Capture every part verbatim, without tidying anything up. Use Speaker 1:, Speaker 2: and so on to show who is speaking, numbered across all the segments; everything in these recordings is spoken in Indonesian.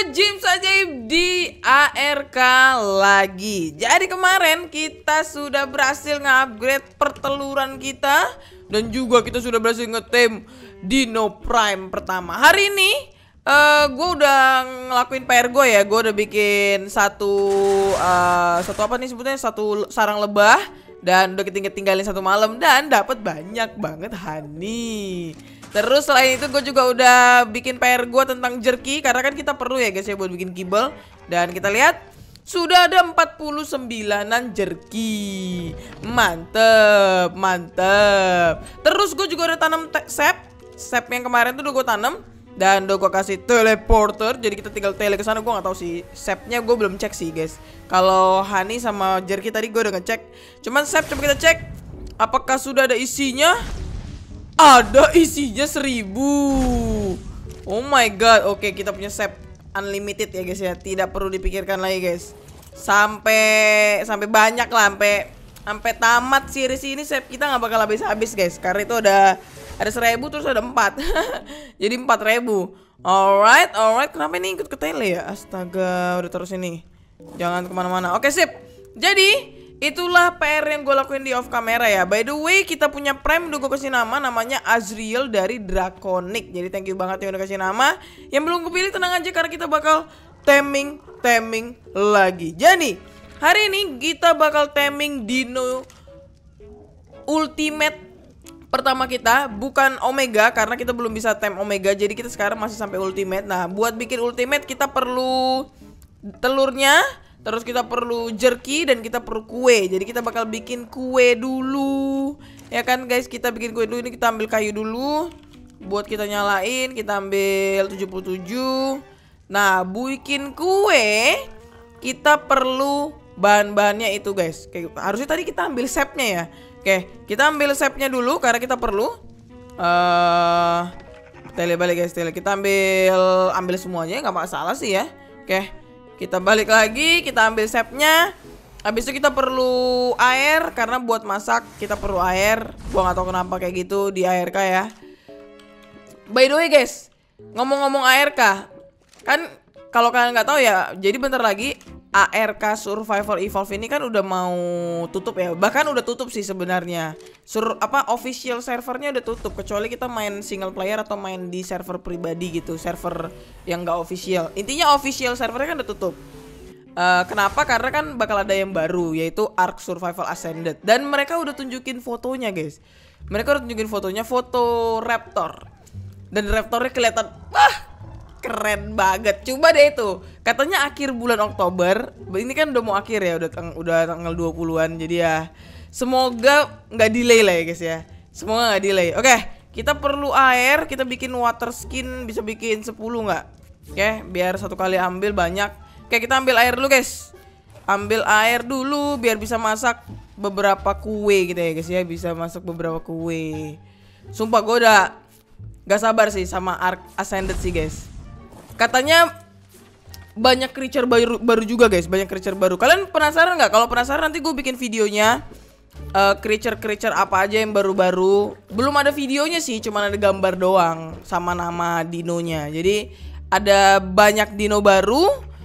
Speaker 1: Gym Ajaib di A R K lagi. Jadi kemarin kita sudah berhasil nge-upgrade perteluran kita. Dan juga kita sudah berhasil nge-tame Dino Prime pertama. Hari ini uh, gue udah ngelakuin P R gue ya. Gue udah bikin satu uh, Satu apa nih sebutnya, satu sarang lebah. Dan udah ketinggalin satu malam. Dan dapat banyak banget honey. Terus selain itu gue juga udah bikin P R gue tentang jerky. Karena kan kita perlu ya guys ya buat bikin kibble. Dan kita lihat sudah ada empat puluh sembilanan jerky. Mantep, mantep. Terus gue juga udah tanam sap. Sap yang kemarin tuh udah gue tanam. Dan udah gue kasih teleporter. Jadi kita tinggal tele ke sana. Gue gak tahu sih sapnya, gue belum cek sih guys. Kalau honey sama jerky tadi gue udah ngecek. Cuman sap coba kita cek apakah sudah ada isinya. Ada isinya seribu. Oh my god. Oke, kita punya sap unlimited ya guys ya. Tidak perlu dipikirkan lagi guys. Sampai Sampai banyak lah. Sampai Sampai tamat series ini sap kita nggak bakal habis-habis guys. Karena itu ada Ada seribu terus ada empat. Jadi empat ribu. Alright, alright. Kenapa ini ikut ke tele ya? Astaga, udah terus ini. Jangan kemana-mana. Oke sip. Jadi itulah P R yang gue lakuin di off camera ya. By the way, kita punya Prime udah gue kasih nama. Namanya Azriel dari Draconic. Jadi thank you banget yang udah kasih nama. Yang belum gue pilih tenang aja karena kita bakal taming Taming lagi. Jadi hari ini kita bakal taming Dino Ultimate pertama kita. Bukan Omega karena kita belum bisa tame Omega. Jadi kita sekarang masih sampai Ultimate. Nah buat bikin Ultimate kita perlu telurnya. Terus kita perlu jerky dan kita perlu kue. Jadi kita bakal bikin kue dulu. Ya kan guys, kita bikin kue dulu. Ini kita ambil kayu dulu buat kita nyalain. Kita ambil tujuh puluh tujuh. Nah, bikin kue kita perlu bahan-bahannya itu guys. Kayak harusnya tadi kita ambil sapnya ya. Oke, kita ambil sapnya dulu karena kita perlu uh, tele balik guys, tele. Kita ambil ambil semuanya, nggak masalah sih ya. Oke. Kita balik lagi, kita ambil sapnya. Habis itu kita perlu air. Karena buat masak kita perlu air. Gua gak tahu kenapa kayak gitu di A R K ya. By the way guys, ngomong-ngomong A R K, kan kalau kalian nggak tahu ya, jadi bentar lagi A R K Survivor Evolve ini kan udah mau tutup ya. Bahkan udah tutup sih sebenarnya. Sur apa official servernya udah tutup kecuali kita main single player atau main di server pribadi gitu, server yang nggak official. Intinya official servernya kan udah tutup. Uh, kenapa? Karena kan bakal ada yang baru yaitu Ark Survival Ascended. Dan mereka udah tunjukin fotonya guys. Mereka udah tunjukin fotonya, foto Raptor. Dan Raptornya kelihatan wah keren banget. Coba deh itu. Katanya akhir bulan Oktober. Ini kan udah mau akhir ya, udah tang udah tanggal dua puluhan. Jadi ya semoga nggak delay lah ya guys ya. Semoga nggak delay. Oke, kita perlu air. Kita bikin water skin. Bisa bikin sepuluh nggak? Oke, biar satu kali ambil banyak. Oke, kita ambil air dulu guys. Ambil air dulu biar bisa masak beberapa kue gitu ya guys ya. Bisa masak beberapa kue. Sumpah gue udah gak sabar sih sama Ark Ascended sih guys. Katanya banyak creature baru, baru juga guys. Banyak creature baru. Kalian penasaran nggak? Kalau penasaran nanti gue bikin videonya. uh, Creature-creature apa aja yang baru-baru. Belum ada videonya sih, cuma ada gambar doang sama nama dinonya. Jadi ada banyak dino baru.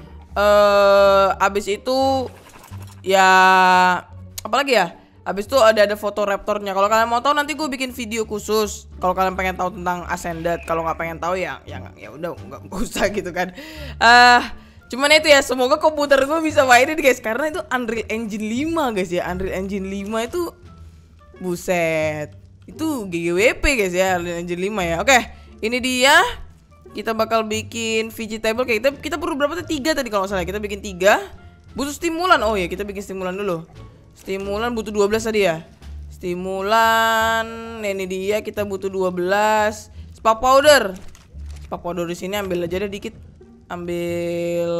Speaker 1: uh, Abis itu ya apalagi ya, abis itu ada ada foto raptornya. Kalau kalian mau tahu nanti gue bikin video khusus. Kalau kalian pengen tahu tentang Ascended, kalau nggak pengen tahu ya ya ya udah nggak usah gitu kan. Uh, cuman itu ya, semoga komputer gue bisa mainin guys karena itu Unreal Engine lima guys ya. Unreal Engine lima itu buset. Itu G G W P guys ya, Unreal Engine lima ya. Oke, ini dia. Kita bakal bikin vegetable kayak kita kita perlu berapa tuh? tiga tadi kalau nggak salah. Kita bikin tiga. Butuh stimulan. Oh ya, kita bikin stimulan dulu. Stimulan butuh dua belas tadi ya. Stimulan ini dia, kita butuh dua belas. Spark powder. Spark powder di sini ambil aja deh dikit. Ambil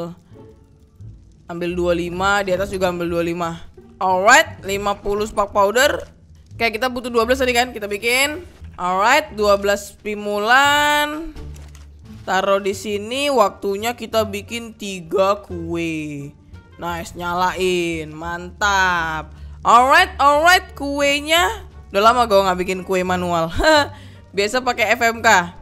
Speaker 1: Ambil dua puluh lima, di atas juga ambil dua puluh lima. Alright, lima puluh spark powder. Kayak kita butuh dua belas tadi kan, kita bikin. Alright, dua belas stimulan. Taruh di sini, waktunya kita bikin tiga kue. Nice, nyalain, mantap. Alright, alright, kuenya. Udah lama gue nggak bikin kue manual. Biasa pakai F M K.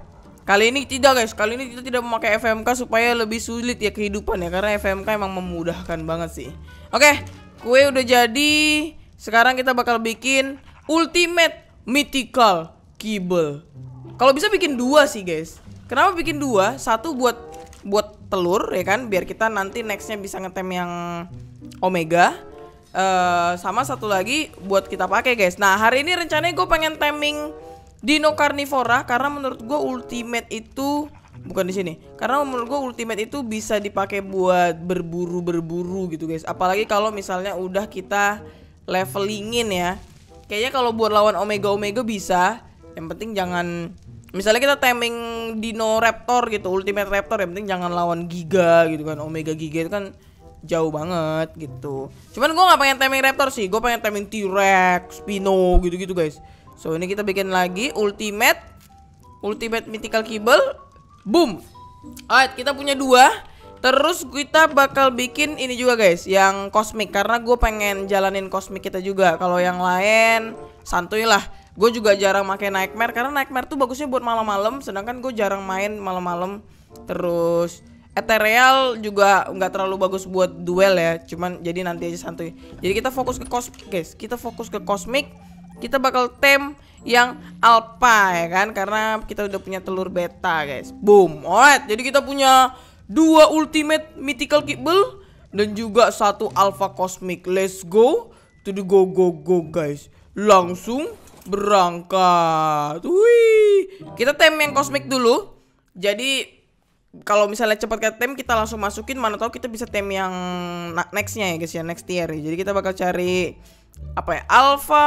Speaker 1: Kali ini tidak guys, kali ini kita tidak memakai F M K supaya lebih sulit ya kehidupan ya, karena F M K emang memudahkan banget sih. Oke, kue udah jadi. Sekarang kita bakal bikin Ultimate Mythical Kibble. Kalau bisa bikin dua sih guys. Kenapa bikin dua? Satu buat buat telur ya kan, biar kita nanti nextnya bisa ngetem yang Omega. Uh, sama satu lagi buat kita pakai guys. Nah hari ini rencananya gue pengen timing Dino Carnivora karena menurut gue ultimate itu bukan di sini. Karena menurut gue ultimate itu bisa dipakai buat berburu-berburu gitu guys. Apalagi kalau misalnya udah kita levelingin ya. Kayaknya kalau buat lawan Omega-Omega bisa. Yang penting jangan, misalnya kita timing Dino Raptor gitu, Ultimate Raptor, yang penting jangan lawan Giga gitu kan. Omega Giga itu kan jauh banget gitu. Cuman gue gak pengen timing Raptor sih. Gue pengen timing T-Rex, Spino gitu-gitu guys. So ini kita bikin lagi Ultimate Ultimate Mythical Kibble. Boom. Alright, kita punya dua. Terus kita bakal bikin ini juga guys, yang Cosmic, karena gue pengen jalanin Cosmic kita juga. Kalau yang lain santuy lah. Gue juga jarang pakai Nightmare karena Nightmare tuh bagusnya buat malam-malam, sedangkan gue jarang main malam-malam. Terus Ethereal juga nggak terlalu bagus buat duel ya, cuman jadi nanti aja santuy. Jadi kita fokus ke Cosmic guys. Kita fokus ke Cosmic. Kita bakal tem yang Alpha ya kan, karena kita udah punya telur beta guys. Boom. Alright, jadi kita punya dua Ultimate Mythical Kibble dan juga satu Alpha Cosmic. Let's go to the go go go guys. Langsung berangkat. Wih. Kita tem yang Cosmic dulu. Jadi kalau misalnya cepat ke tem, kita langsung masukin, mana tahu kita bisa tem yang nextnya ya guys ya, next tier. Jadi kita bakal cari apa ya, Alpha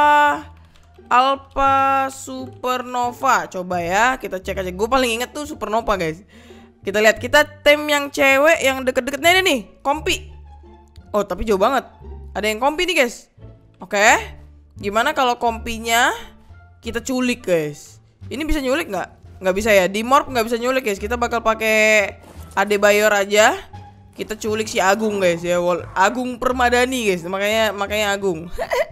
Speaker 1: Alpha Supernova. Coba ya, kita cek aja. Gue paling inget tuh Supernova guys. Kita lihat, kita tem yang cewek yang deket-deketnya ini nih, Kompi. Oh tapi jauh banget. Ada yang Kompi nih guys. Oke, gimana kalau Kompinya kita culik guys? Ini bisa nyulik nggak? Nggak bisa ya. Di morph nggak bisa nyulik guys. Kita bakal pakai Adebayor aja. Kita culik si Agung guys ya. Agung Permadani guys. Makanya makanya Agung.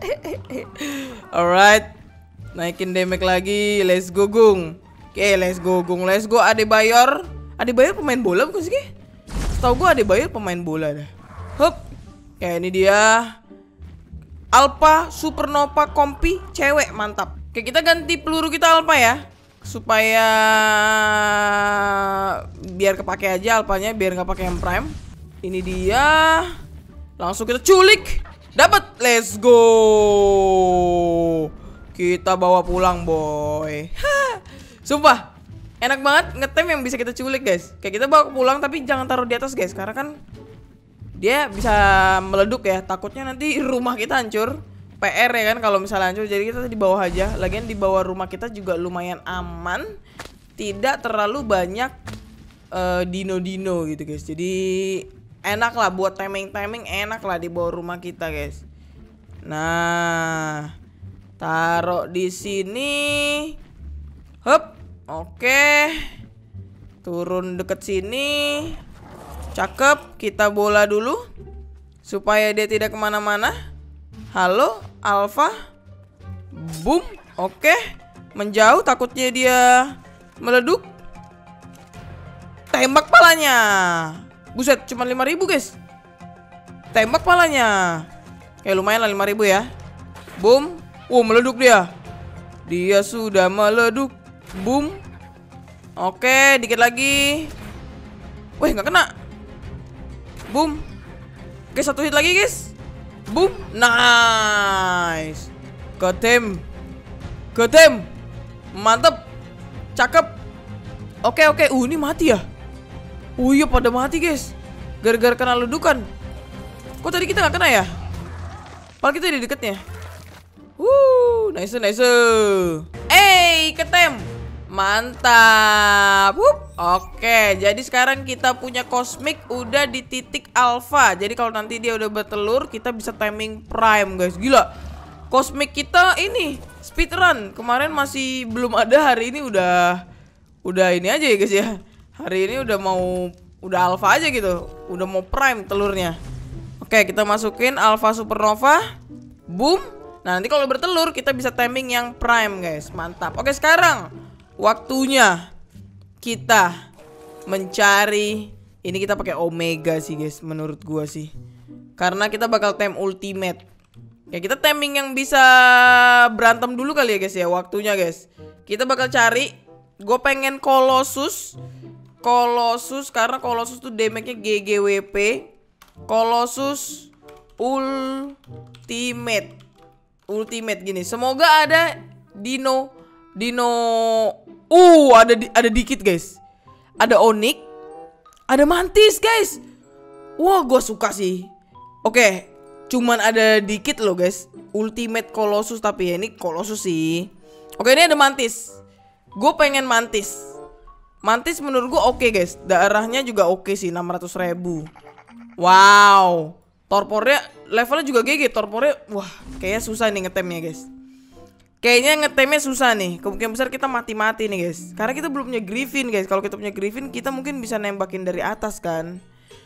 Speaker 1: Alright. Naikin damage lagi. Let's go Gung. Oke, okay, let's go Gung. Let's go Adebayor. Adebayor pemain bola bukan sih? Setahu gue Adebayor pemain bola dah. Hup. Kayak ini dia. Alpha Supernova Kompi cewek, mantap. Oke, kita ganti peluru kita Alpha ya, supaya biar kepake aja Alphanya, biar nggak pakai yang prime. Ini dia. Langsung kita culik. Dapat. Let's go. Kita bawa pulang boy. Sumpah enak banget ngetem yang bisa kita culik guys. Kayak kita bawa pulang tapi jangan taruh di atas guys, karena kan dia bisa meleduk ya. Takutnya nanti rumah kita hancur. P R ya kan kalau misalnya hancur. Jadi kita di bawah aja. Lagian di bawah rumah kita juga lumayan aman. Tidak terlalu banyak dino-dino uh, gitu guys. Jadi enak lah buat timing-timing, enak lah di bawah rumah kita guys. Nah, taruh di sini. Hup. Oke. Turun deket sini. Cakep. Kita bola dulu supaya dia tidak kemana-mana. Halo Alpha. Boom. Oke. Menjauh, takutnya dia meleduk. Tembak palanya. Buset, cuma lima ribu guys. Tembak palanya. Oke, lumayan lah lima ribu ya. Boom. Oh, meleduk dia. Dia sudah meleduk. Boom. Oke, dikit lagi. Wih, nggak kena. Boom. Oke, satu hit lagi guys. Boom. Nice. Ketem. Ketem. Mantep. Cakep. Oke, oke. Uh, ini mati ya. Oh iya, pada mati guys. Gara-gara kena ledukan. Kok tadi kita nggak kena ya? Padahal kita di deketnya. Wuh, nice, nice. Eh, ketem. Mantap. Wup. Oke, jadi sekarang kita punya Cosmic udah di titik Alpha. Jadi kalau nanti dia udah bertelur, kita bisa timing prime guys. Gila. Cosmic kita ini speedrun. Kemarin masih belum ada, hari ini udah udah ini aja ya guys ya. Hari ini udah mau udah Alpha aja gitu. Udah mau prime telurnya. Oke, kita masukin Alpha Supernova. Boom. Nah, nanti kalau bertelur kita bisa timing yang prime guys. Mantap. Oke, sekarang waktunya kita mencari, ini kita pakai Omega sih guys, menurut gua sih. Karena kita bakal tem ultimate. Ya kita timing yang bisa berantem dulu kali ya guys ya, waktunya guys. Kita bakal cari, gue pengen Colossus. Colossus karena Colossus tuh damage-nya G G W P. Colossus ultimate. Ultimate gini. Semoga ada Dino Dino Uh, ada di, ada dikit guys. Ada Onyx, ada Mantis guys. Wah, gue suka sih. Oke, cuman ada dikit loh guys. Ultimate Colossus, tapi ya ini Colossus sih. Oke, ini ada Mantis. Gue pengen Mantis. Mantis menurut gue oke guys. Darahnya juga oke sih, enam ratus ribu. Wow. Torpornya levelnya juga G G. Torpornya, wah, kayaknya susah nih ngetemnya guys. Kayaknya ngetemnya susah nih. Kemungkinan besar kita mati-mati nih guys. Karena kita belum punya Griffin guys. Kalau kita punya Griffin, kita mungkin bisa nembakin dari atas kan.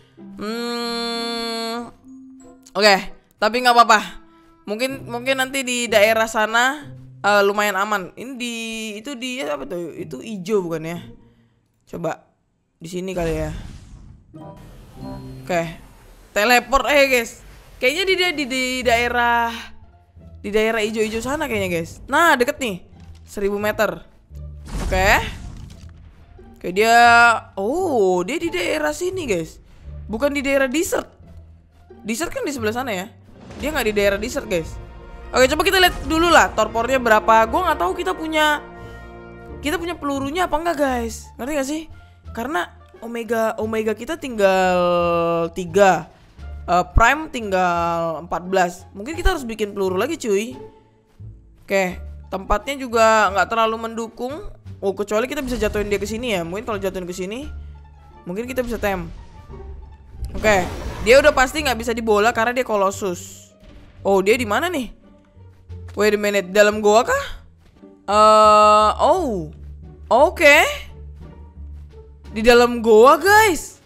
Speaker 1: Hmm. Oke, okay, tapi nggak apa-apa. Mungkin mungkin nanti di daerah sana uh, lumayan aman. Ini di itu di apa tuh? Itu hijau bukan ya? Coba di sini kali ya. Oke, okay. Teleport eh guys. Kayaknya di di, di daerah di daerah hijau-hijau sana kayaknya guys. Nah deket nih, seribu meter. Oke, okay. Oke okay, dia, oh dia di daerah sini guys. Bukan di daerah desert. Desert kan di sebelah sana ya. Dia nggak di daerah desert guys. Oke, coba kita lihat dulu lah torpornya berapa. Gue nggak tahu kita punya kita punya pelurunya apa enggak guys. Ngerti gak sih? Karena Omega Omega kita tinggal tiga, uh, Prime tinggal empat belas. Mungkin kita harus bikin peluru lagi cuy. Oke, tempatnya juga nggak terlalu mendukung. Oh, kecuali kita bisa jatuhin dia ke sini ya. Mungkin kalau jatuhin ke sini, mungkin kita bisa tem. Oke, dia udah pasti nggak bisa dibola karena dia Colossus. Oh, dia di mana nih? Wait a minute, dalam goa kah? Uh, oh, oke. Okay. Di dalam goa guys.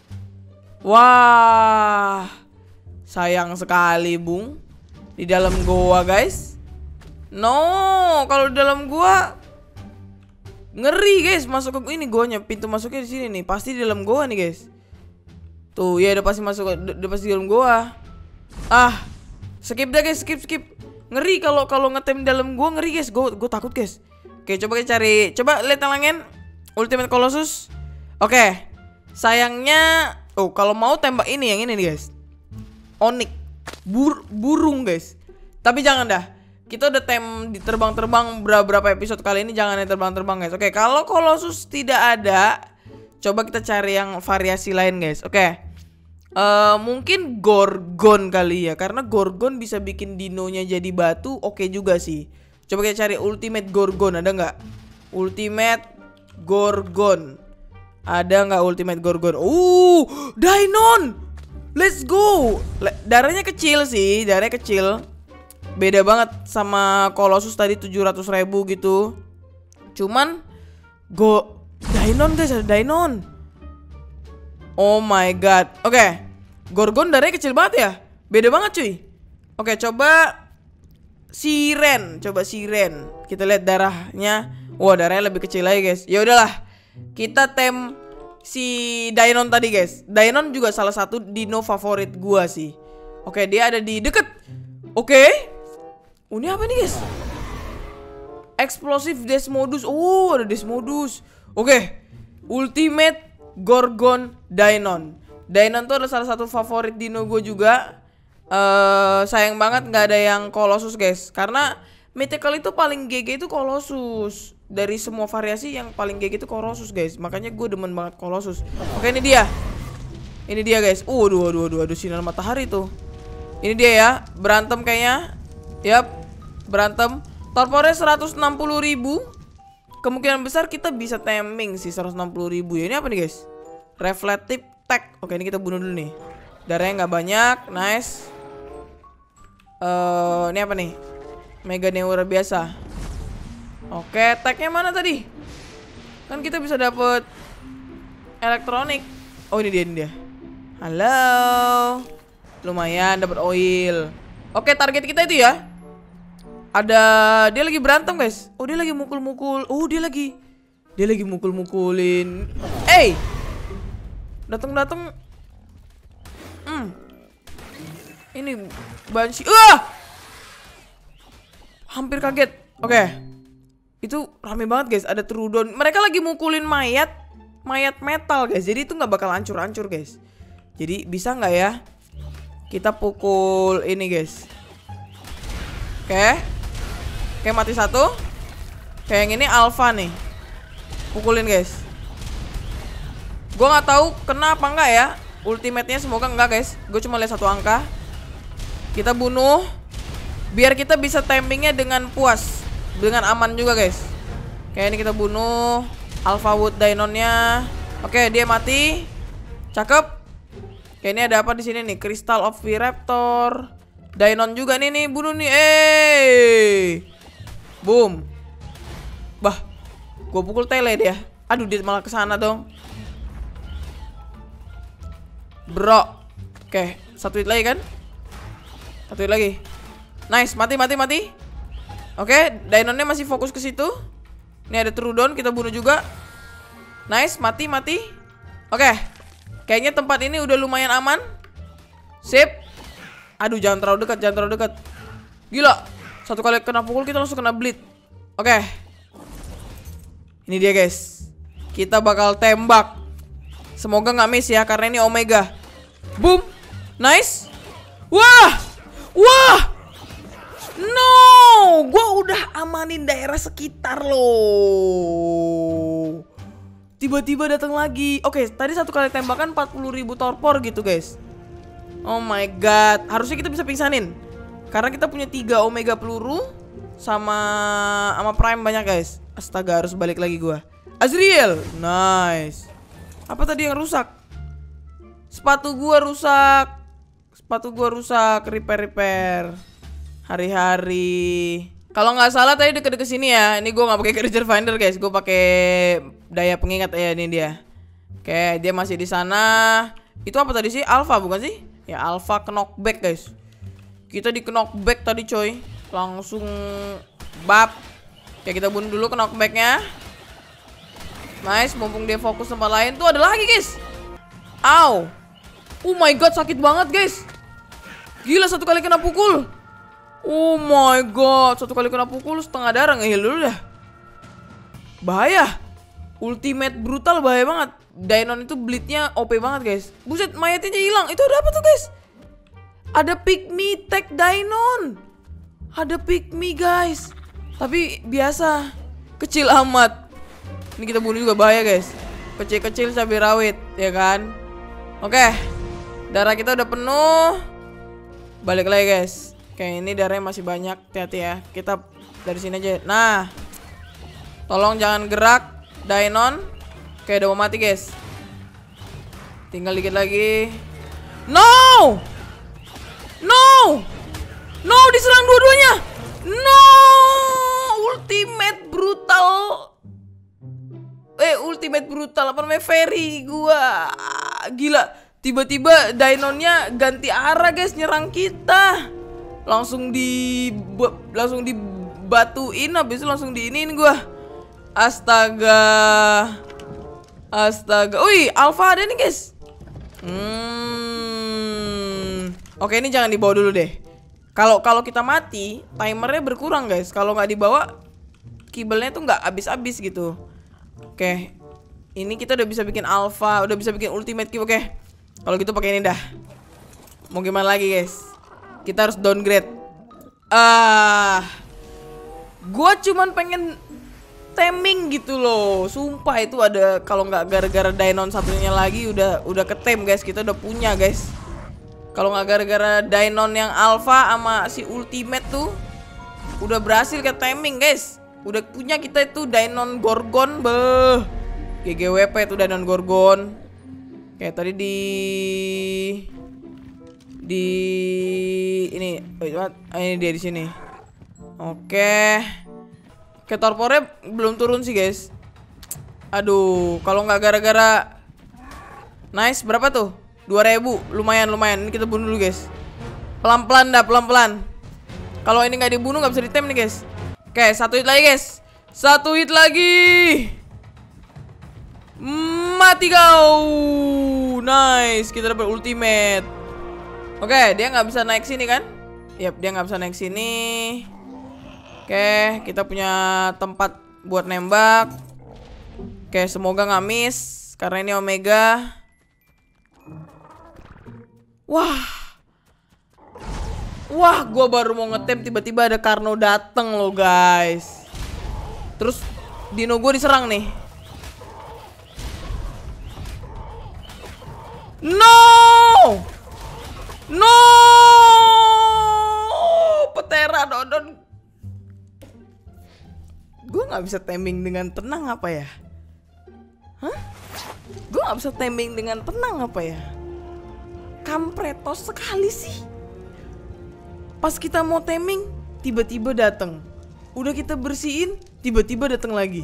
Speaker 1: Wah, sayang sekali bung. Di dalam goa guys. No, kalau di dalam goa ngeri guys. Masuk ke ini goanya, pintu masuknya di sini nih. Pasti di dalam goa nih guys. Tuh, ya udah pasti masuk, udah pasti di dalam goa. Ah, skip deh guys, skip skip. Ngeri kalau kalau ngetem dalam gua, ngeri guys. Gue gue takut guys. Oke, coba kita cari. Coba lihat talangin Ultimate Colossus. Oke. Sayangnya, oh kalau mau tembak ini yang ini nih guys. Onyx. Bur burung guys. Tapi jangan dah. Kita udah tem di terbang-terbang berapa episode kali ini, jangan yang terbang-terbang guys. Oke, kalau Colossus tidak ada, coba kita cari yang variasi lain guys. Oke. Uh, mungkin Gorgon kali ya. Karena Gorgon bisa bikin dinonya jadi batu. Oke juga sih. Coba kita cari Ultimate Gorgon. Ada nggak? Ultimate Gorgon. Ada nggak Ultimate Gorgon? Uh, Dainon. Let's go. Le darahnya kecil sih. Darahnya kecil. Beda banget sama Colossus tadi tujuh ratus ribu gitu. Cuman Go Dainon guys, ada Dainon. Oh my god. Oke, okay. Gorgon darahnya kecil banget ya. Beda banget cuy. Oke, okay, coba Siren. Coba Siren. Kita lihat darahnya. Wah, darahnya lebih kecil lagi guys. Ya udahlah. Kita tem si Dainon tadi guys. Dainon juga salah satu dino favorit gua sih. Oke, okay, dia ada di deket. Oke, okay. Oh, ini apa nih guys? Explosive Desmodus. Oh, ada Desmodus. Oke, okay. Ultimate Gorgon Dainon. Dainon tuh adalah salah satu favorit dino gue juga. uh, Sayang banget nggak ada yang Colossus guys. Karena mythical itu paling G G itu Colossus. Dari semua variasi yang paling G G itu Colossus guys. Makanya gue demen banget Colossus. Oke, ini dia. Ini dia guys. Uh, aduh, aduh, aduh, aduh, sinar matahari tuh. Ini dia ya. Berantem kayaknya. Yap, berantem. Torpornya seratus enam puluh ribu. Kemungkinan besar kita bisa taming sih seratus enam puluh ribu ya. Ini apa nih guys? Reflective Tag. Oke, ini kita bunuh dulu nih. Darahnya nggak banyak. Nice. uh, Ini apa nih? Mega Neura biasa. Oke, tagnya mana tadi? Kan kita bisa dapet elektronik. Oh, ini dia, ini dia. Halo. Lumayan dapat oil. Oke, target kita itu ya. Ada, dia lagi berantem guys. Oh, dia lagi mukul-mukul. Oh, dia lagi Dia lagi mukul-mukulin. Eh, datang-datang. Hmm. Ini Banshee. Wah! Hampir kaget. Oke. Okay. Itu rame banget guys. Ada Trudon. Mereka lagi mukulin mayat. Mayat metal guys. Jadi itu nggak bakal hancur-hancur guys. Jadi bisa nggak ya kita pukul ini guys. Oke. Okay. Oke, okay, mati satu. Kayak yang ini alpha nih. Pukulin guys. Gue nggak tahu kena apa enggak ya. Ultimate-nya semoga enggak guys. Gue cuma lihat satu angka. Kita bunuh. Biar kita bisa timingnya dengan puas. Dengan aman juga guys. Kayak ini kita bunuh Alpha Wood Dainon-nya. Oke, dia mati. Cakep. Kayak ini ada apa di sini nih? Crystal of Viraptor. Dainon juga nih nih, bunuh nih. Eh. Boom. Bah. Gue pukul tele dia. Aduh, dia malah kesana dong. Bro. Oke, satu hit lagi kan? Satu hit lagi. Nice, mati mati mati. Oke, Dainonnya masih fokus ke situ. Ini ada Trudon, kita bunuh juga. Nice, mati mati. Oke. Kayaknya tempat ini udah lumayan aman. Sip. Aduh, jangan terlalu dekat, jangan terlalu dekat. Gila. Satu kali kena pukul kita langsung kena bleed. Oke. Ini dia guys. Kita bakal tembak. Semoga nggak miss ya, karena ini Omega. Boom. Nice. Wah. Wah. No, gue udah amanin daerah sekitar loh. Tiba-tiba datang lagi. Oke, tadi satu kali tembakan empat puluh ribu torpor gitu guys. Oh my god. Harusnya kita bisa pingsanin. Karena kita punya tiga Omega peluru. Sama sama Prime banyak guys. Astaga, harus balik lagi gue. Azriel. Nice. Apa tadi yang rusak? Sepatu gue rusak. Sepatu gue rusak. Repair-repair. Hari-hari. Kalau nggak salah tadi deket-deket sini ya. Ini gue nggak pakai creature finder guys. Gue pakai daya pengingat ya. Ini dia. Oke, dia masih di sana. Itu apa tadi sih? Alpha bukan sih? Ya Alpha knockback guys. Kita di knockback tadi coy. Langsung bab. Oke, kita bunuh dulu knockbacknya. Nice. Mumpung dia fokus tempat lain. Tuh ada lagi guys. Ow. Oh my god, sakit banget guys. Gila, satu kali kena pukul. Oh my god, satu kali kena pukul setengah darah, ngehil dulu dah. Bahaya. Ultimate brutal bahaya banget. Dainon itu bleednya O P banget guys. Buset, mayatnya hilang. Itu ada apa tuh guys? Ada pygmy tag Dainon. Ada pygmy guys. Tapi biasa. Kecil amat. Ini kita bunuh juga bahaya guys. Kecil-kecil cabai rawit, ya kan? Oke. Darah kita udah penuh. Balik lagi guys. Oke, ini darahnya masih banyak. Hati-hati ya. Kita dari sini aja. Nah. Tolong jangan gerak Dainon. Oke, udah mau mati guys. Tinggal dikit lagi. No! No! No, diserang dua-duanya. No! Ultimate brutal. Eh, ultimate brutal apa namanya? Fairy gua. Gila. Tiba-tiba Dainonnya ganti arah guys, nyerang kita. Langsung di langsung dibatuin, habis itu langsung diinin gua. Astaga. Astaga. Wih, Alpha ada nih guys. Hmm. Oke, ini jangan dibawa dulu deh. Kalau kalau kita mati, timernya berkurang guys. Kalau nggak dibawa, kibelnya tuh nggak habis-habis gitu. Oke. Ini kita udah bisa bikin Alpha, udah bisa bikin ultimate cube. Oke. Kalau gitu pakai ini dah. Mau gimana lagi guys? Kita harus downgrade. Ah, gua cuman pengen taming gitu loh. Sumpah itu ada, kalau nggak gara-gara Dainon satunya lagi udah udah ketem guys. Kita udah punya guys. Kalau nggak gara-gara Dainon yang Alpha sama si Ultimate tuh udah berhasil ke taming guys. Udah punya kita itu Dainon Gorgon, beh. G G W P tuh Dainon Gorgon. Kayak tadi di di ini, ini dia di sini. Oke. Kayak torpornya belum turun sih guys. Aduh, kalau nggak gara-gara nice berapa tuh? dua ribu, lumayan lumayan. Ini kita bunuh dulu guys. Pelan-pelan dah, pelan-pelan. Kalau ini nggak dibunuh nggak bisa ditem nih guys. Oke, satu hit lagi guys. Satu hit lagi. mati kau. Nice, kita dapat ultimate. Oke, dia nggak bisa naik sini kan? Yap, dia nggak bisa naik sini. Oke, kita punya tempat buat nembak. Oke, semoga nggak miss karena ini Omega. Wah, wah, gua baru mau ngetem tiba-tiba ada Karno dateng loh guys. Terus dino gue diserang nih. No, no, Petera Dodon. Gue nggak bisa timing dengan tenang apa ya? Hah? Gue nggak bisa timing dengan tenang apa ya? Kampretos sekali sih. Pas kita mau timing, tiba-tiba datang. Udah kita bersihin, tiba-tiba datang lagi.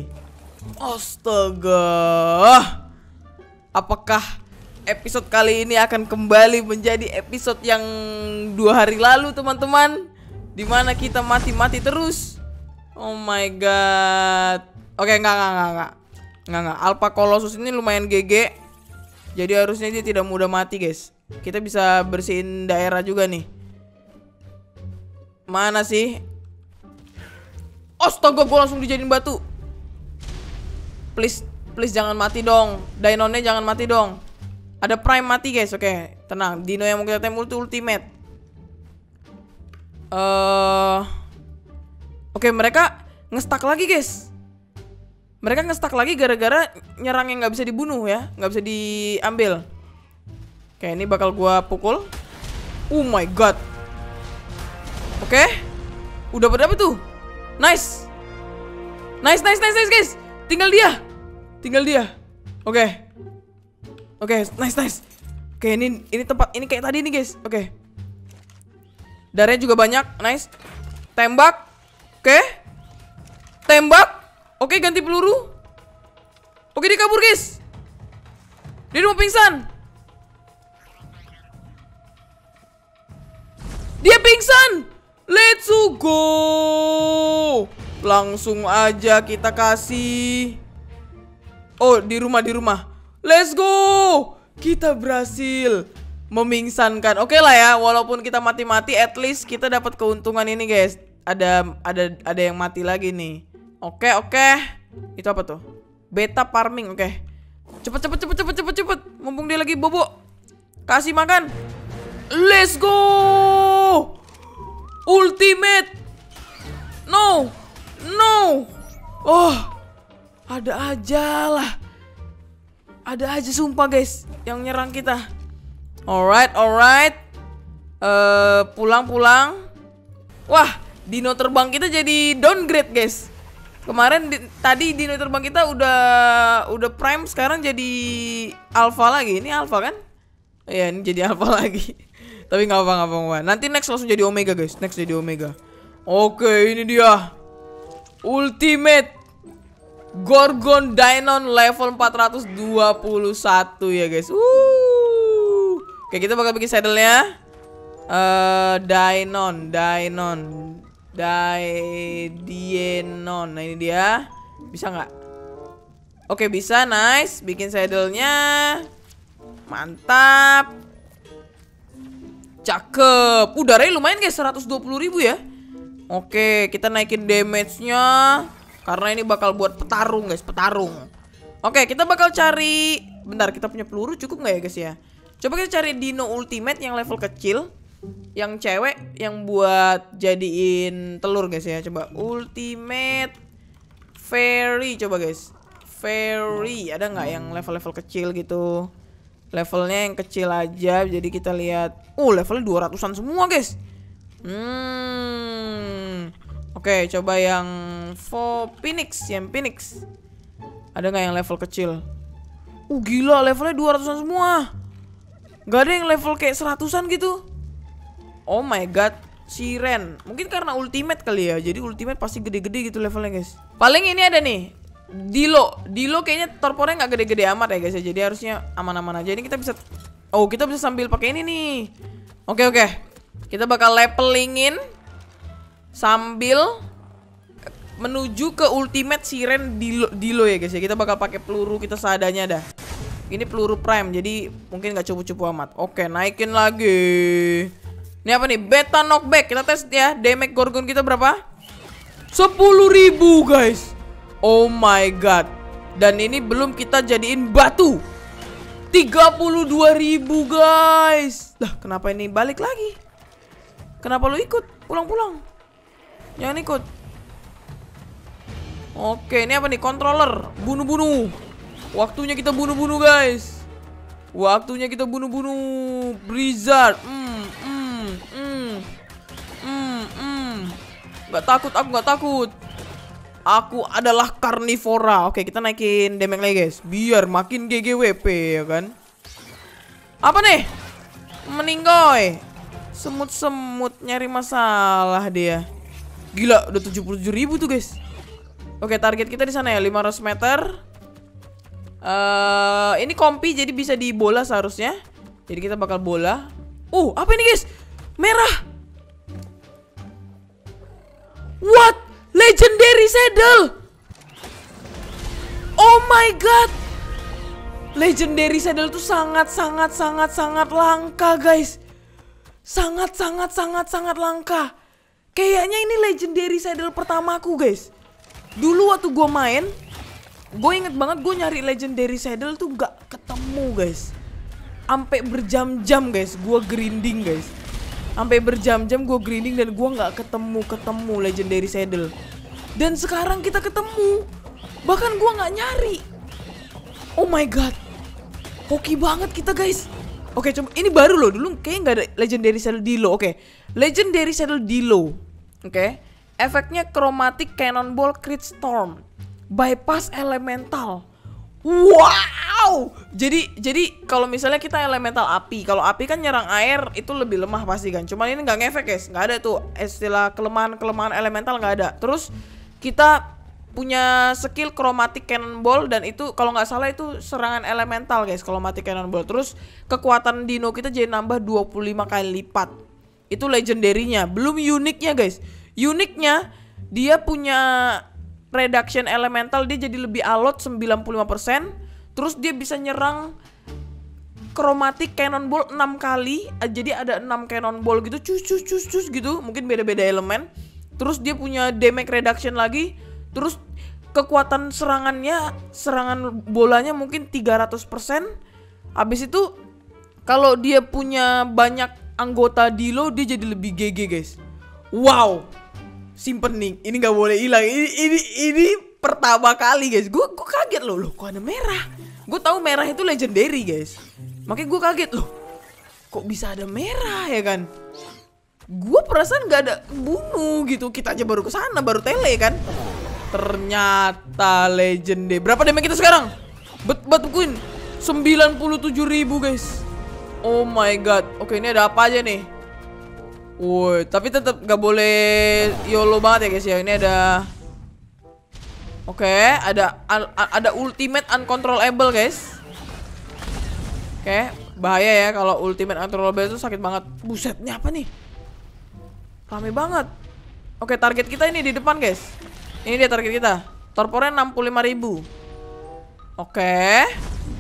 Speaker 1: Astaga. Apakah episode kali ini akan kembali menjadi episode yang dua hari lalu, teman-teman? Dimana kita mati-mati terus. Oh my god. Oke, enggak, enggak, enggak, enggak. Enggak, enggak. Alpha Colossus ini lumayan G G. Jadi harusnya dia tidak mudah mati, guys. Kita bisa bersihin daerah juga nih. Mana sih? Astaga, gue langsung dijadiin batu. Please, please jangan mati dong. Dinonnya jangan mati dong. Ada Prime mati guys, oke. Tenang, Dino yang mau kita tembak itu ultimate. uh... Oke, mereka ngestak lagi guys. Mereka ngestak lagi gara-gara nyerang yang gak bisa dibunuh ya. Gak bisa diambil. Oke, ini bakal gua pukul. Oh my god. Oke. Udah berapa tuh? Nice. Nice, nice, nice, nice guys. Tinggal dia. Tinggal dia. Oke. Oke, nice, nice. Oke, ini ini tempat ini kayak tadi nih guys. Oke. Darahnya juga banyak. Nice. Tembak. Oke. Tembak. Oke, ganti peluru. Oke, dia kabur guys. Dia mau pingsan. Dia pingsan. Let's go. Langsung aja kita kasih. Oh, di rumah, di rumah. Let's go. Kita berhasil memingsankan. Oke lah ya, walaupun kita mati-mati, at least kita dapat keuntungan ini guys. Ada ada ada yang mati lagi nih. Oke, oke. Itu apa tuh? Beta farming, oke. Cepet, cepet, cepet, cepet, cepet, cepet. Mumpung dia lagi bobo. Kasih makan. Let's go. Ultimate. No. No. Oh. Ada aja lah. Ada aja sumpah guys yang nyerang kita. Alright, alright. uh, Pulang-pulang. Wah, dino terbang kita jadi downgrade guys. Kemarin di, tadi dino terbang kita udah udah prime, sekarang jadi alpha lagi. Ini alpha kan? Iya, ini jadi alpha lagi. Tapi nggak apa nggak apa. Nanti next langsung jadi omega guys. Next jadi omega. Oke, ini dia ultimate Gorgon Dinon level empat ratus dua puluh satu ya guys. Uh. Oke, kita bakal bikin saddle-nya. Uh, Dinon, Dinon, Dienon. Nah ini dia. Bisa nggak? Oke, bisa. Nice. Bikin saddle-nya. Mantap. Cakep. Udaranya lumayan guys, seratus dua puluh ribu ya. Oke, kita naikin damage-nya karena ini bakal buat petarung guys, petarung. Oke, kita bakal cari. Bentar, kita punya peluru cukup nggak ya guys ya? Coba kita cari dino ultimate yang level kecil, yang cewek, yang buat jadiin telur guys ya. Coba ultimate fairy, coba guys. Fairy, ada nggak yang level-level kecil gitu? Levelnya yang kecil aja, jadi kita lihat. Uh, levelnya dua ratusan semua guys. Hmm. Oke, coba yang for Phoenix, yang Phoenix. Ada nggak yang level kecil? Uh, gila, levelnya dua ratusan semua. Gak ada yang level kayak seratusan gitu. Oh my god, Siren. Mungkin karena ultimate kali ya. Jadi ultimate pasti gede-gede gitu levelnya guys. Paling ini ada nih, Dilo. Dilo kayaknya torpornya nggak gede-gede amat ya guys ya. Jadi harusnya aman-aman aja. Ini kita bisa. Oh, kita bisa sambil pakai ini nih. Oke, oke. Kita bakal levelingin sambil menuju ke ultimate Siren Dilo, Dilo ya guys ya. Kita bakal pakai peluru kita seadanya dah. Ini peluru prime, jadi mungkin nggak cupu-cupu amat. Oke, naikin lagi. Ini apa nih? Beta knockback. Kita tes ya. Damage Gorgon kita berapa? sepuluh ribu guys. Oh my god. Dan ini belum kita jadiin batu. tiga puluh dua ribu guys. Lah, kenapa ini balik lagi? Kenapa lu ikut? Pulang-pulang. Jangan ikut. Oke, ini apa nih? Controller. Bunuh-bunuh. Waktunya kita bunuh-bunuh guys. Waktunya kita bunuh-bunuh. Blizzard. Hmm, hmm, hmm. Hmm, hmm. Gak takut, aku gak takut. Aku adalah karnivora. Oke, kita naikin damage lagi guys, biar makin G G W P ya kan. Apa nih? Meninggoy. Semut-semut nyari masalah dia. Gila, udah tujuh puluh tujuh ribu tuh guys. Oke, target kita di sana ya, lima ratus meter. Uh, ini kompi jadi bisa di bola seharusnya. Jadi kita bakal bola. Uh, apa ini guys? Merah. What? Legendary saddle. Oh my god. Legendary saddle tuh sangat sangat sangat sangat langka guys. Sangat sangat sangat sangat langka. Kayaknya ini legendary saddle pertamaku guys. Dulu waktu gue main, gue inget banget gue nyari legendary saddle tuh gak ketemu guys. Sampai berjam-jam guys, gue grinding guys. Sampai berjam-jam gue grinding dan gue gak ketemu-ketemu legendary saddle. Dan sekarang kita ketemu. Bahkan gue gak nyari. Oh my god. Hoki banget kita guys. Oke, coba ini baru loh. Dulu kayaknya gak ada legendary saddle Dilo. Oke, legendary saddle Dilo. Oke, efeknya chromatic cannonball crit storm. Bypass elemental. Wow. Jadi jadi kalau misalnya kita elemental api, kalau api kan nyerang air itu lebih lemah pasti kan. Cuman ini nggak ngefek guys, nggak ada tuh istilah kelemahan-kelemahan elemental, nggak ada. Terus kita punya skill chromatic cannonball dan itu kalau nggak salah itu serangan elemental guys, chromatic cannonball. Terus kekuatan dino kita jadi nambah dua puluh lima kali lipat. Itu legendary-nya, belum uniknya guys. Uniknya dia punya reduction elemental, dia jadi lebih alot sembilan puluh lima persen. Terus dia bisa nyerang chromatic cannonball enam kali. Jadi ada enam cannonball gitu, cus cus cus cus gitu. Mungkin beda-beda elemen. Terus dia punya damage reduction lagi. Terus kekuatan serangannya, serangan bolanya mungkin tiga ratus persen. Habis itu kalau dia punya banyak anggota Dilo, dia jadi lebih G G guys. Wow. Simpen nih, ini nggak boleh hilang. Ini ini ini pertama kali guys. Gue gue kaget loh, loh kok ada merah. Gue tahu merah itu legendary guys. Makanya gue kaget loh. Kok bisa ada merah ya kan? Gue perasaan nggak ada bunuh gitu. Kita aja baru kesana, baru tele kan. Ternyata legendary. Berapa damage kita sekarang? Bet batu queen sembilan puluh tujuh ribu guys. Oh my god. Oke, ini ada apa aja nih? Woi, tapi tetap gak boleh YOLO banget ya guys ya. Ini ada, oke, ada ada ultimate uncontrollable guys. Oke, bahaya ya kalau ultimate uncontrollable itu sakit banget. Buset, ini apa nih? Rame banget. Oke, target kita ini di depan guys. Ini dia target kita. Torpornya enam puluh lima ribu. Oke.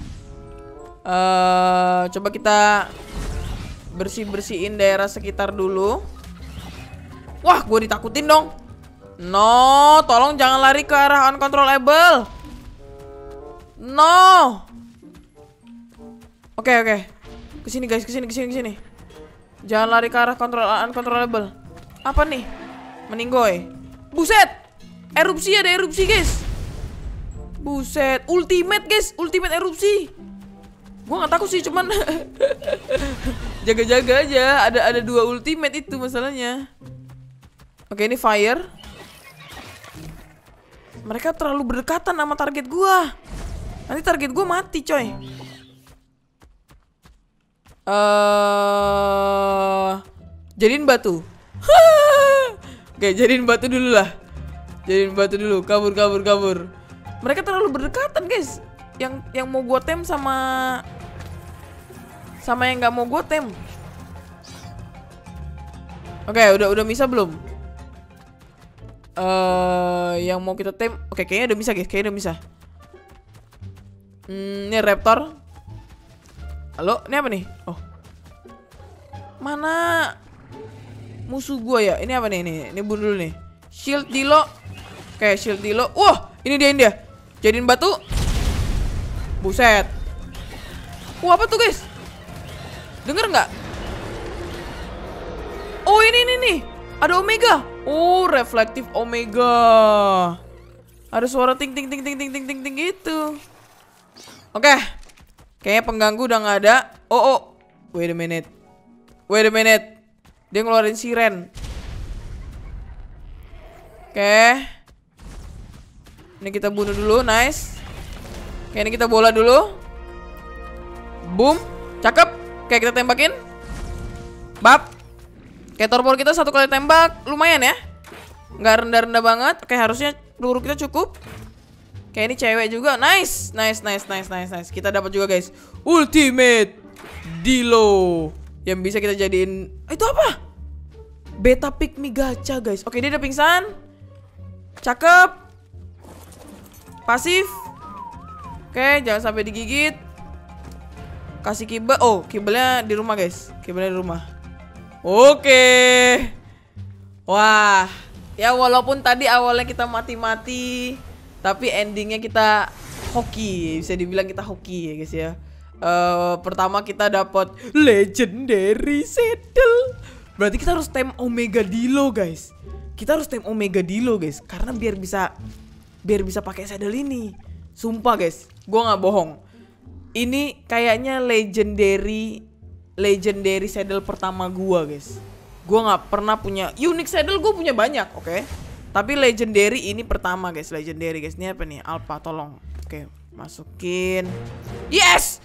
Speaker 1: Uh, coba kita bersih-bersihin daerah sekitar dulu. Wah, gue ditakutin dong. No, tolong jangan lari ke arah uncontrollable. No. Oke, oke. Kesini guys, kesini, kesini, kesini. Jangan lari ke arah kontrol uncontrollable. Apa nih? Meninggoy. Buset. Erupsi, ada erupsi guys. Buset. Ultimate guys, ultimate erupsi. Gue gak takut sih, cuman jaga-jaga aja. Ada ada dua ultimate itu masalahnya. Oke, ini fire. Mereka terlalu berdekatan sama target gue. Nanti target gue mati coy. Uh, jadiin batu. Oke, jadiin batu dulu lah. Jadiin batu dulu. Kabur, kabur, kabur. Mereka terlalu berdekatan guys. Yang yang mau gue tem sama sama yang nggak mau gue tem. Oke, udah udah bisa belum? Eh, uh, yang mau kita tem. Oke, kayaknya udah bisa guys. Kayaknya udah bisa. Hmm, ini raptor. Halo, ini apa nih? Oh. Mana musuh gua ya? Ini apa nih? Ini, ini bunuh dulu nih. Shield Dilo. Oke, shield Dilo. Wah, ini dia, ini dia. Jadiin batu. Buset. Wah, apa tuh, guys? Denger nggak? Oh, ini, ini nih. Ada Omega. Oh, reflektif Omega. Ada suara ting ting ting ting ting ting ting ting gitu. Oke. Kayaknya pengganggu udah nggak ada. Oh, oh. Wait a minute. Wait a minute. Dia ngeluarin siren. Oke. Ini kita bunuh dulu, nice. Oke, ini kita bola dulu. Boom. Cakep. Oke, kita tembakin. Bap. Oke, torpor kita satu kali tembak. Lumayan ya. Nggak rendah-rendah banget. Oke, harusnya peluru kita cukup. Oke, ini cewek juga. Nice. Nice, nice, nice, nice, nice. Kita dapat juga, guys. Ultimate Dilo. Yang bisa kita jadiin. Itu apa? Beta Pygmy Gacha, guys. Oke, dia udah pingsan. Cakep. Pasif. Oke, jangan sampai digigit. Kasih kibel. Oh, kibelnya di rumah, guys. Kibelnya di rumah. Oke. Wah. Ya walaupun tadi awalnya kita mati-mati, tapi endingnya kita hoki. Bisa dibilang kita hoki ya, guys ya. Uh, pertama kita dapat legendary saddle. Berarti kita harus tem Omega Dilo, guys. Kita harus tem Omega Dilo, guys. Karena biar bisa biar bisa pakai saddle ini. Sumpah, guys, gua nggak bohong. Ini kayaknya legendary legendary saddle pertama gua, guys. Gua nggak pernah punya unique saddle, gua punya banyak, oke. Okay? Tapi legendary ini pertama, guys. Legendary, guys. Ini apa nih? Alpha, tolong. Oke, okay, masukin. Yes!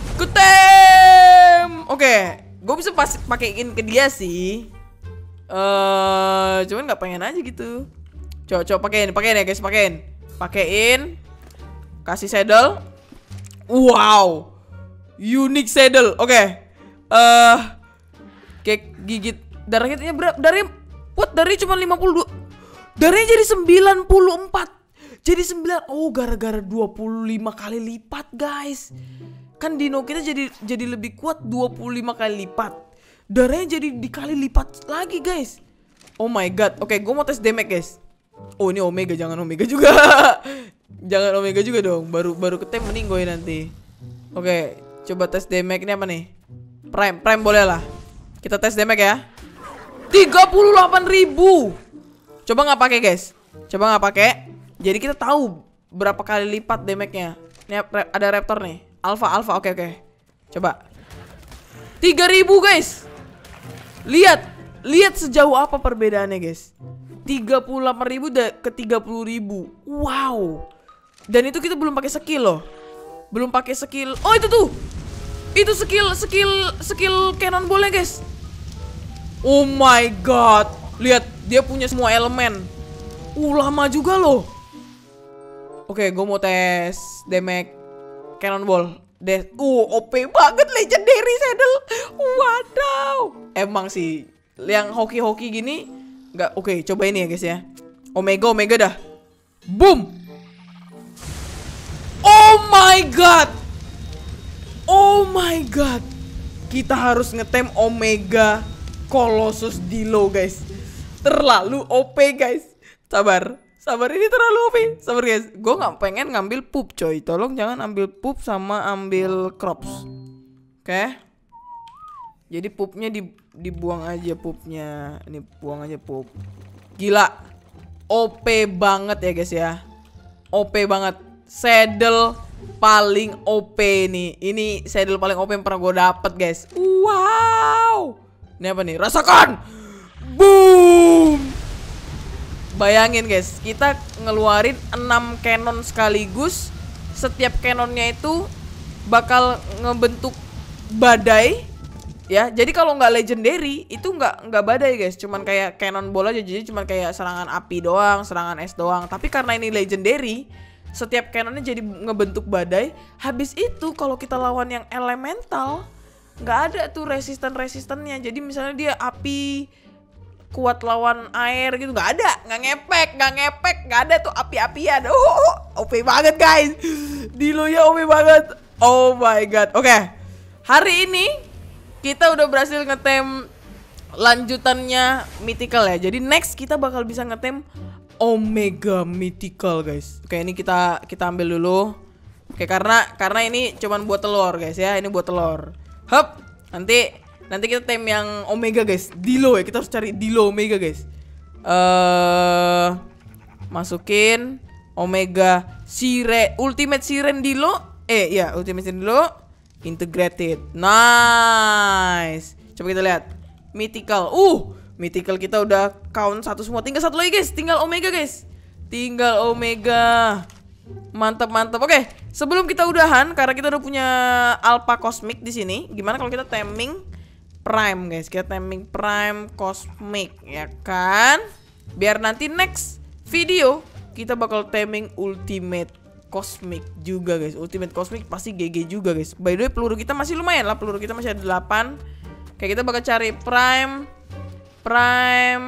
Speaker 1: Kutem. Oke, okay. Gue bisa pas pakaiin ke dia sih. Eh, uh, cuman nggak pengen aja gitu. Coba coba pakein, pakein ya, guys, pakein. Pakein. Kasih saddle. Wow. Unique saddle. Oke. Okay. Eh, uh, kayak gigit darahnya berapa? Darahnya what? Darahnya cuma lima puluh dua. Darahnya jadi sembilan puluh empat. Jadi sembilan. Oh, gara-gara dua puluh lima kali lipat, guys. Kan dino kita jadi jadi lebih kuat dua puluh lima kali lipat. Darahnya jadi dikali lipat lagi, guys. Oh my god. Oke, okay, gue mau tes damage, guys. Oh, ini Omega, jangan Omega juga. Jangan Omega juga dong. Baru baru ketem mending gue nanti. Oke, okay, coba tes damage ini apa nih? Prime, Prime boleh lah. Kita tes damage ya. tiga puluh delapan ribu. Coba nggak pakai, guys. Coba nggak pakai. Jadi kita tahu berapa kali lipat damage-nya. Ini ada Raptor nih. Alpha, Alpha, oke, okay, oke. Okay. Coba tiga ribu, guys. Lihat. Lihat sejauh apa perbedaannya, guys. tiga puluh delapan ribu ke tiga puluh ribu. Wow. Dan itu kita belum pakai skill loh. Belum pakai skill. Oh, itu tuh. Itu skill, skill, skill cannonball-nya, guys. Oh my god. Lihat, dia punya semua elemen. Uh, lama juga loh. Oke, okay, gue mau tes damage cannonball. Des uh, O P banget legendary saddle. Wadaw. Emang sih yang hoki-hoki gini nggak oke, okay, coba ini ya, guys ya. Omega, Omega dah. Boom. Oh my god. Oh my god. Kita harus ngetem Omega Colossus Dilo, guys. Terlalu O P, guys. Sabar. Sabar, ini terlalu O P. Sabar, guys. Gue nggak pengen ngambil pup, coy. Tolong jangan ambil pup sama ambil crops. Oke. Okay? Jadi pupnya di, dibuang aja pupnya. Ini buang aja pup. Gila. O P banget ya, guys ya. O P banget. Saddle paling O P nih. Ini saddle paling O P yang pernah gue dapet, guys. Wow. Ini apa nih? Rasakan. Boom. Bayangin, guys, kita ngeluarin enam cannon sekaligus. Setiap cannonnya itu bakal ngebentuk badai. Ya, jadi kalau nggak legendary itu nggak nggak badai, guys. Cuman kayak cannon bola aja, jadi cuman kayak serangan api doang, serangan es doang. Tapi karena ini legendary, setiap cannonnya jadi ngebentuk badai. Habis itu kalau kita lawan yang elemental, nggak ada tuh resisten-resistennya. Jadi misalnya dia api kuat lawan air gitu, nggak ada, nggak ngepek, nggak ngepek, nggak ada tuh api-apian. Oh, O P banget, guys. Dilo ya O P banget. Oh my god. Oke, okay. hari ini kita udah berhasil ngetem lanjutannya mythical ya. Jadi next kita bakal bisa ngetem Omega mythical guys. Oke, ini kita kita ambil dulu. Oke, karena karena ini cuman buat telur guys ya. Ini buat telur. Hup, nanti nanti kita tem yang Omega guys. Dilo ya, kita harus cari Dilo Omega guys. Eh uh, masukin Omega Sire Ultimate Siren Dilo. Eh ya, Ultimate Siren Dilo integrated. Nice. Coba kita lihat. Mythical. Uh, mythical kita udah count satu semua. Tinggal satu lagi guys. Tinggal Omega guys. Tinggal Omega. Mantap mantap. Oke, sebelum kita udahan karena kita udah punya Alpha Cosmic di sini. Gimana kalau kita taming Prime guys? Kita taming Prime Cosmic ya kan? Biar nanti next video kita bakal taming Ultimate Cosmic juga guys. Ultimate Cosmic pasti G G juga guys. By the way, peluru kita masih lumayan lah. Peluru kita masih ada delapan. Kayak kita bakal cari Prime Prime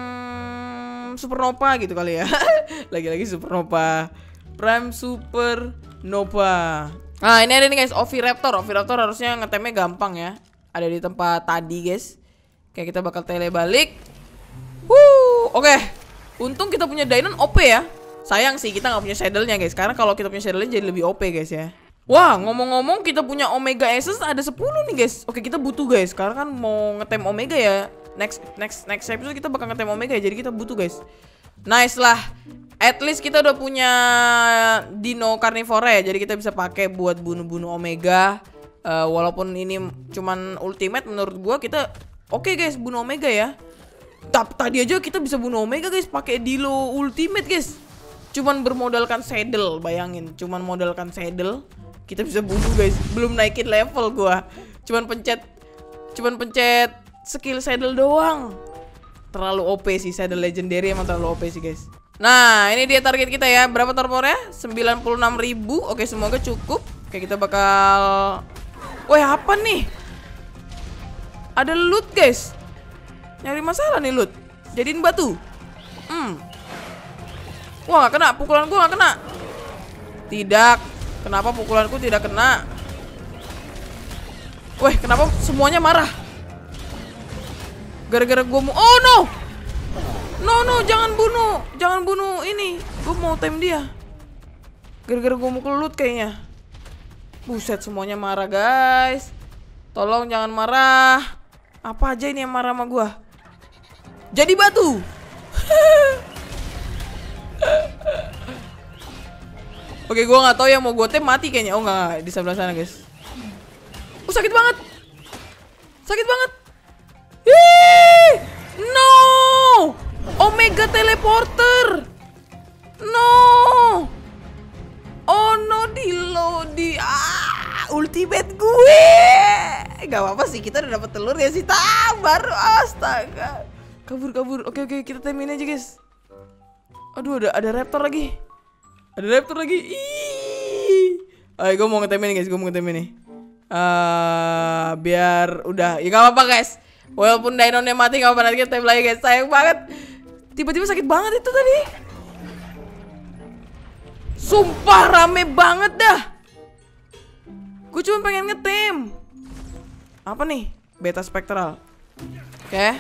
Speaker 1: Supernova gitu kali ya. Lagi-lagi Supernova. Prime Supernova. Nah, ini ada nih guys, Oviraptor. Oviraptor harusnya ngetemnya gampang ya. Ada di tempat tadi guys. Kayak kita bakal tele balik. Wuh, oke. Untung kita punya Dainon O P ya. Sayang sih kita nggak punya saddle-nya guys. Karena kalau kita punya saddle-nya jadi lebih O P guys ya. Wah, ngomong-ngomong kita punya Omega Essence ada sepuluh nih guys. Oke, kita butuh guys. Karena kan mau ngetem Omega ya. Next next next episode kita bakal ngetem Omega ya. Jadi kita butuh guys. Nice lah. At least kita udah punya Dino Carnivore ya. Jadi kita bisa pakai buat bunuh-bunuh Omega. uh, Walaupun ini cuman ultimate, menurut gua kita oke okay guys bunuh Omega ya. Tapi tadi aja kita bisa bunuh Omega guys pakai Dilo Ultimate guys. Cuman bermodalkan saddle, bayangin. Cuman modalkan saddle kita bisa bunuh guys. Belum naikin level gua. Cuman pencet Cuman pencet skill saddle doang. Terlalu O P sih, saddle legendary emang terlalu O P sih guys. Nah, ini dia target kita ya. Berapa torpornya? sembilan puluh enam ribu. Oke, semoga cukup. Oke, kita bakal... Wah, apa nih? Ada loot guys. Nyari masalah nih loot. Jadiin batu. Hmm. Wah, gak kena. Pukulan gua gak kena. Tidak. Kenapa pukulanku tidak kena? Weh, kenapa semuanya marah? Gara-gara gua mau... Oh no! No no, jangan bunuh. Jangan bunuh ini. Gue mau time dia. Gara-gara gue mau kelut kayaknya. Buset, semuanya marah guys. Tolong jangan marah. Apa aja ini yang marah sama gue? Jadi batu. Oke, gue nggak tahu yang mau gue tem mati kayaknya. Oh nggak, di sebelah sana guys. Oh sakit banget. Sakit banget. Ih, no. Omega teleporter. No. Oh no, Dilo di ah, ultimate gue. Gak apa-apa sih, kita udah dapet telur ya sih. Baru astaga. Kabur kabur. Oke oke, kita temin aja guys. Aduh, ada ada raptor lagi. Ada raptor lagi. Ih. Ayo, gue mau ngetemin guys, gue mau ngetemin nih. Uh, biar udah, ya gak apa-apa guys. Walaupun Dainonnya mati gak apa-apa, nanti kita tem lagi guys. Sayang banget. Tiba-tiba sakit banget itu tadi. Sumpah rame banget dah. Gue cuma pengen ngetem. Apa nih? Beta spektral. Oke. Okay.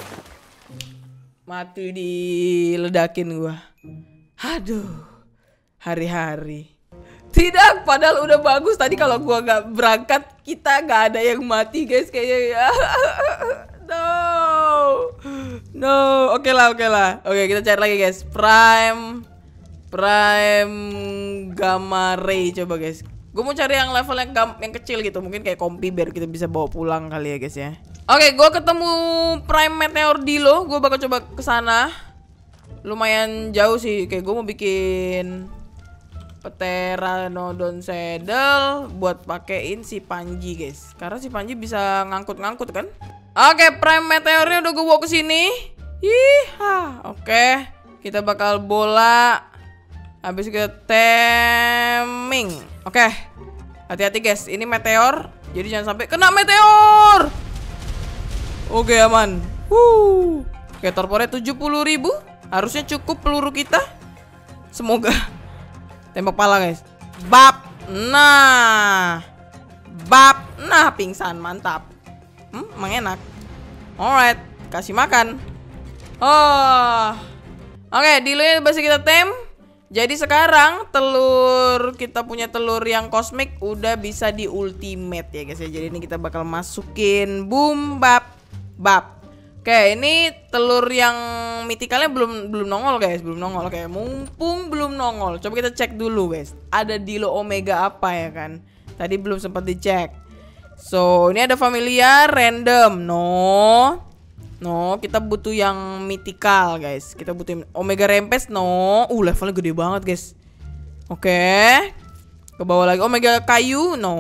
Speaker 1: Mati diledakin gue. Aduh. Hari-hari. Tidak, padahal udah bagus. Tadi kalau gue gak berangkat, kita gak ada yang mati guys kayaknya ya. No. No, oke okay lah, oke okay lah. Oke, okay, kita cari lagi guys. Prime Prime Gamma Ray coba guys. Gue mau cari yang level yang, yang kecil gitu. Mungkin kayak kompi biar kita bisa bawa pulang kali ya guys ya. Oke, okay, gue ketemu Prime Meteor Dilo. Gue bakal coba ke sana. Lumayan jauh sih. Kayak gue mau bikin Pteranodon Saddle buat pakein si Panji guys. Karena si Panji bisa ngangkut-ngangkut kan. Oke, okay, Prime Meteornya udah gue bawa ke sini. Hiha. Oke, okay. Kita bakal bola. Habis kita teming. Oke, okay. Hati-hati guys. Ini meteor. Jadi jangan sampai kena meteor. Oke, okay, aman. Wuh. Oke, okay, torpornya tujuh puluh ribu. Harusnya cukup peluru kita. Semoga. Tembak pala guys. Bap. Nah. bab. Nah, pingsan, mantap. Hmm, emang enak. Alright, kasih makan. Oh. Oke, dilonya masih kita tem. Jadi sekarang telur, kita punya telur yang kosmik udah bisa di ultimate ya guys ya. Jadi ini kita bakal masukin boom bab bab. Oke, ini telur yang mythicalnya belum belum nongol guys, belum nongol. Oke, mumpung belum nongol, coba kita cek dulu guys. Ada Dilo Omega apa ya kan? Tadi belum sempat dicek. So, ini ada familiar, random, no. No, kita butuh yang mythical guys. Kita butuh Omega Rampage, no. Uh, levelnya gede banget guys. Oke. Ke bawah lagi Omega Kayu, no.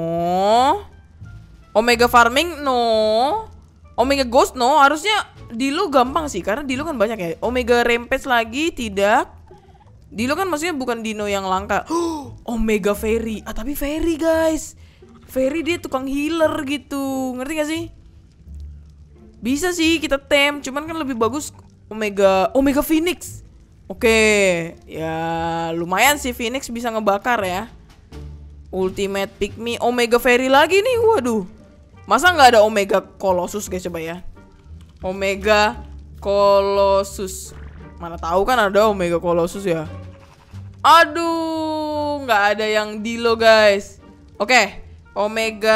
Speaker 1: Omega Farming, no. Omega Ghost, no. Harusnya Dilo gampang sih, karena Dilo kan banyak ya. Omega Rampage lagi, tidak. Dilo kan maksudnya bukan dino yang langka. Omega Fairy. Ah, tapi Fairy guys. Fairy dia tukang healer gitu. Ngerti gak sih? Bisa sih kita tem, cuman kan lebih bagus Omega Omega Phoenix. Oke, ya lumayan sih Phoenix bisa ngebakar ya. Ultimate Pygmy, Omega Fairy lagi nih, waduh. Masa nggak ada Omega Colossus guys, coba ya. Omega Colossus, mana tahu kan ada Omega Colossus ya. Aduh, nggak ada yang Dilo guys. Oke. Omega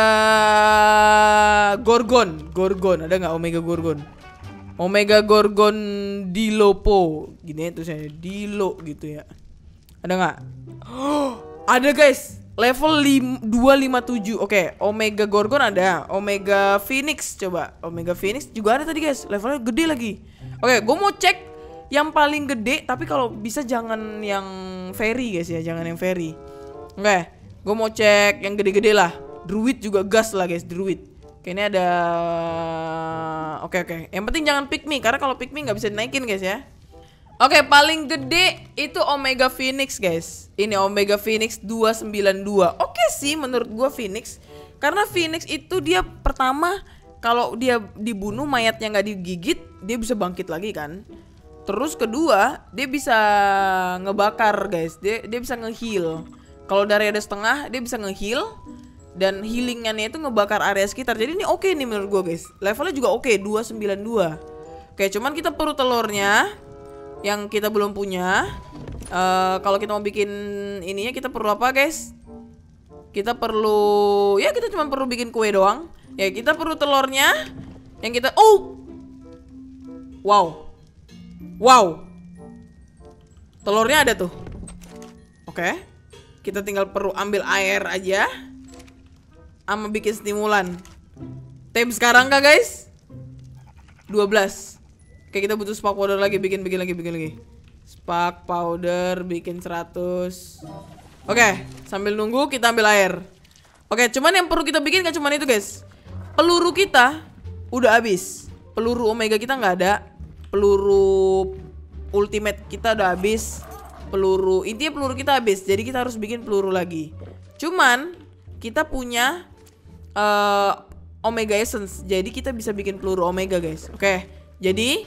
Speaker 1: Gorgon, Gorgon ada nggak Omega Gorgon? Omega Gorgon Dilopo, gini tulisannya Dilo gitu ya. Ada nggak? Oh, ada guys, level dua lima tujuh. Oke, Omega Gorgon ada, Omega Phoenix coba, Omega Phoenix juga ada tadi guys, levelnya gede lagi. Oke, gue mau cek yang paling gede, tapi kalau bisa jangan yang fairy guys ya, jangan yang fairy. Oke, gue mau cek yang gede-gede lah. Druid juga gas lah guys, Druid. Oke, ini ada. Oke oke. Yang penting jangan Pygmy, karena kalau Pygmy nggak bisa dinaikin guys ya. Oke, paling gede itu Omega Phoenix guys. Ini Omega Phoenix dua sembilan dua. Oke sih menurut gua Phoenix, karena Phoenix itu dia pertama kalau dia dibunuh mayatnya nggak digigit, dia bisa bangkit lagi kan. Terus kedua dia bisa ngebakar guys, dia dia bisa ngeheal. Kalau dari ada setengah dia bisa ngeheal. Dan healingannya itu ngebakar area sekitar. Jadi ini oke okay nih menurut gue guys. Levelnya juga oke okay, dua sembilan dua. Oke, cuman kita perlu telurnya yang kita belum punya. uh, Kalau kita mau bikin ininya kita perlu apa guys? Kita perlu, ya kita cuma perlu bikin kue doang. Ya kita perlu telurnya. Yang kita, oh wow. Wow, telurnya ada tuh. Oke, kita tinggal perlu ambil air aja sama bikin stimulan. Tem sekarang kah guys? dua belas. Oke, kita butuh spark powder lagi. Bikin, bikin lagi, bikin lagi. Spark powder, bikin seratus. Oke, sambil nunggu kita ambil air. Oke, cuman yang perlu kita bikin kan cuman itu guys. Peluru kita udah habis. Peluru Omega kita nggak ada. Peluru ultimate kita udah habis. Peluru, intinya peluru kita habis. Jadi kita harus bikin peluru lagi. Cuman kita punya Uh, Omega Essence, jadi kita bisa bikin peluru Omega guys. Oke, jadi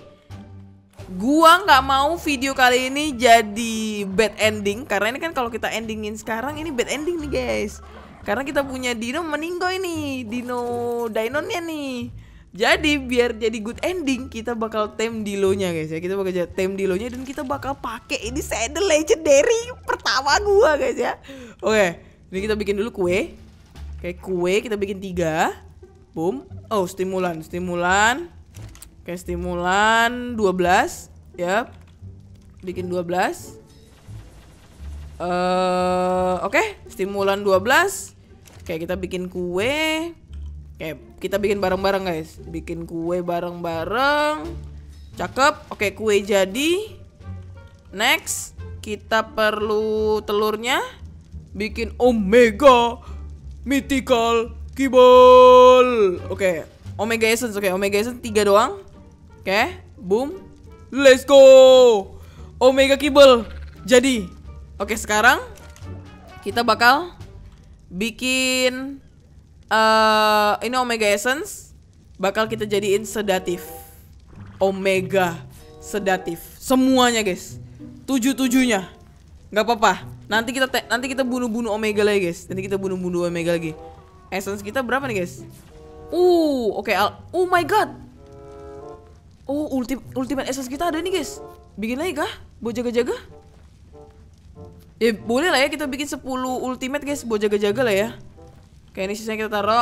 Speaker 1: gua nggak mau video kali ini jadi bad ending, karena ini kan kalau kita endingin sekarang ini bad ending nih guys. Karena kita punya Dino meninggal ini, Dino Dainonnya nih. Jadi biar jadi good ending kita bakal tem Dilonya guys ya. Kita bakal tem Dilonya dan kita bakal pakai ini saddle legendary pertama gua guys ya. Oke, ini kita bikin dulu kue. Kayak kue kita bikin tiga. Boom. Oh, stimulan, stimulan. Kayak stimulan dua belas. Yap. Bikin dua belas. uh, Oke, okay. Stimulan dua belas. Kayak kita bikin kue. Kayak kita bikin bareng-bareng guys. Bikin kue bareng-bareng. Cakep. Oke, okay, kue jadi. Next, kita perlu telurnya. Bikin Omega Mythical Kibble. Oke, okay. Omega Essence. Oke, okay. Omega Essence tiga doang. Oke, okay. Boom. Let's go. Omega Kibble jadi. Oke, okay, sekarang kita bakal bikin uh, ini Omega Essence. Bakal kita jadiin sedatif. Omega sedatif. Semuanya guys. Tujuh-tujuhnya. Gak apa-apa. Nanti kita nanti kita bunuh-bunuh Omega lagi guys. Nanti kita bunuh-bunuh Omega lagi. Essence kita berapa nih guys? Uh, oke. Okay, oh my god. Oh, ulti ultimate essence kita ada nih guys. Bikin lagi kah? Buat jaga-jaga? Ya boleh lah ya, kita bikin sepuluh ultimate guys, buat jaga-jaga lah ya. Oke, ini sisanya kita taruh.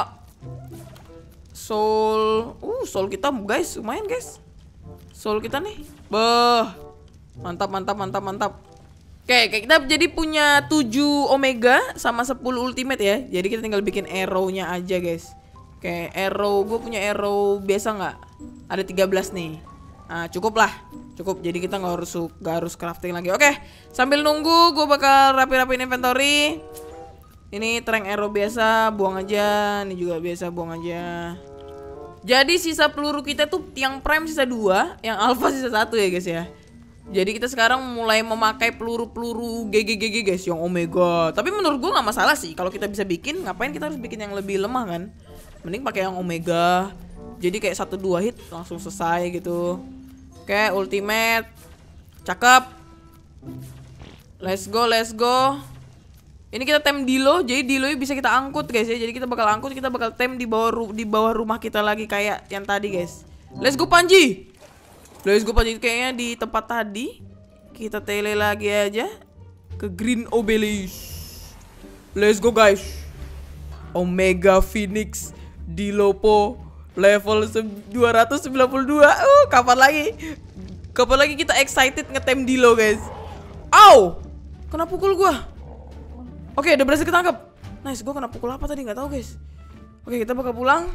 Speaker 1: Soul. Uh, soul kita guys, lumayan guys. Soul kita nih. Beh. Mantap, mantap, mantap, mantap. Oke, kita jadi punya tujuh omega sama sepuluh ultimate ya. Jadi kita tinggal bikin arrow-nya aja guys. Oke, arrow, gue punya arrow biasa nggak? Ada tiga belas nih. Nah, cukup lah. Cukup, jadi kita nggak harus nggak harus crafting lagi. Oke, sambil nunggu gue bakal rapi-rapiin inventory. Ini trank arrow biasa, buang aja. Ini juga biasa, buang aja. Jadi sisa peluru kita tuh yang prime sisa dua, yang alpha sisa satu ya guys ya. Jadi kita sekarang mulai memakai peluru-peluru G G G G guys, yang omega. Tapi menurut gue nggak masalah sih, kalau kita bisa bikin, ngapain kita harus bikin yang lebih lemah kan? Mending pakai yang omega. Jadi kayak satu dua hit langsung selesai gitu. Oke, ultimate. Cakep. Let's go, let's go. Ini kita tem Dilo, jadi Dilo bisa kita angkut guys ya. Jadi kita bakal angkut, kita bakal tem di bawah di bawah rumah kita lagi kayak yang tadi guys. Let's go Panji. Let's go Panji, kayaknya di tempat tadi. Kita tele lagi aja ke Green Obelisk. Let's go guys. Omega Phoenix Dilopo level dua ratus sembilan puluh dua. Uh, kapan lagi? Kapan lagi kita excited ngetem Dilo guys? Au! Kena pukul gua. Oke, udah berhasil ketangkep. Nice, gua kena pukul apa tadi nggak tahu guys. Oke, kita bakal pulang.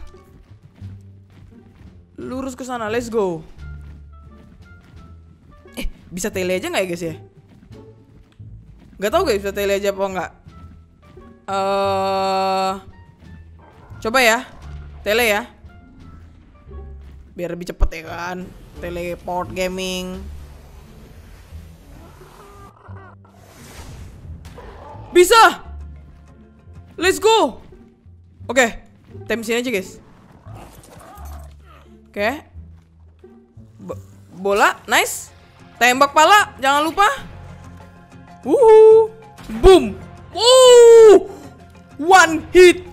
Speaker 1: Lurus ke sana, let's go. Eh, bisa tele aja nggak ya guys ya? Nggak tahu guys, bisa tele aja apa nggak? Eh, uh, coba ya, tele ya. Biar lebih cepet ya kan. Teleport gaming. Bisa. Let's go. Oke, tem sini aja guys. Oke. Bo bola, nice. Tembak pala, jangan lupa. Wuhu. Boom. Wuh. One hit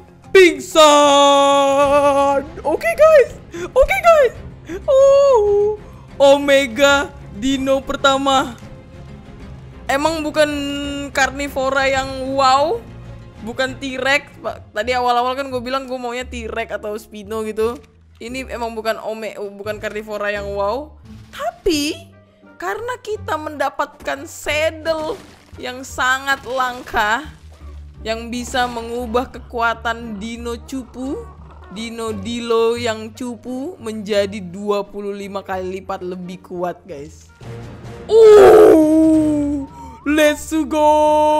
Speaker 1: pingsan. Oke okay, guys. Oke okay, guys. Oh. Omega Dino pertama. Emang bukan karnivora yang wow. Bukan T-Rex. Tadi awal-awal kan gue bilang gue maunya T-Rex atau Spino gitu. Ini emang bukan ome bukan karnivora yang wow. Tapi karena kita mendapatkan saddle yang sangat langka, yang bisa mengubah kekuatan Dino Cupu, Dino Dilo yang cupu menjadi dua puluh lima kali lipat lebih kuat guys. Uh, let's go,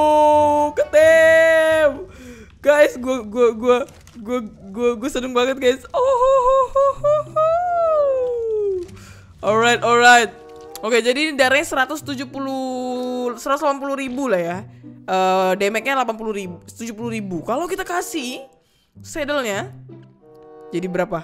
Speaker 1: ketem, guys. Gue gue gue gue gue gue seneng banget guys. Oh, alright alright. Oke, jadi darahnya seratus tujuh puluh, seratus delapan puluh ribu lah ya. Uh, damage-nya delapan puluh ribu, tujuh puluh ribu. Kalau kita kasih saddle-nya, jadi berapa?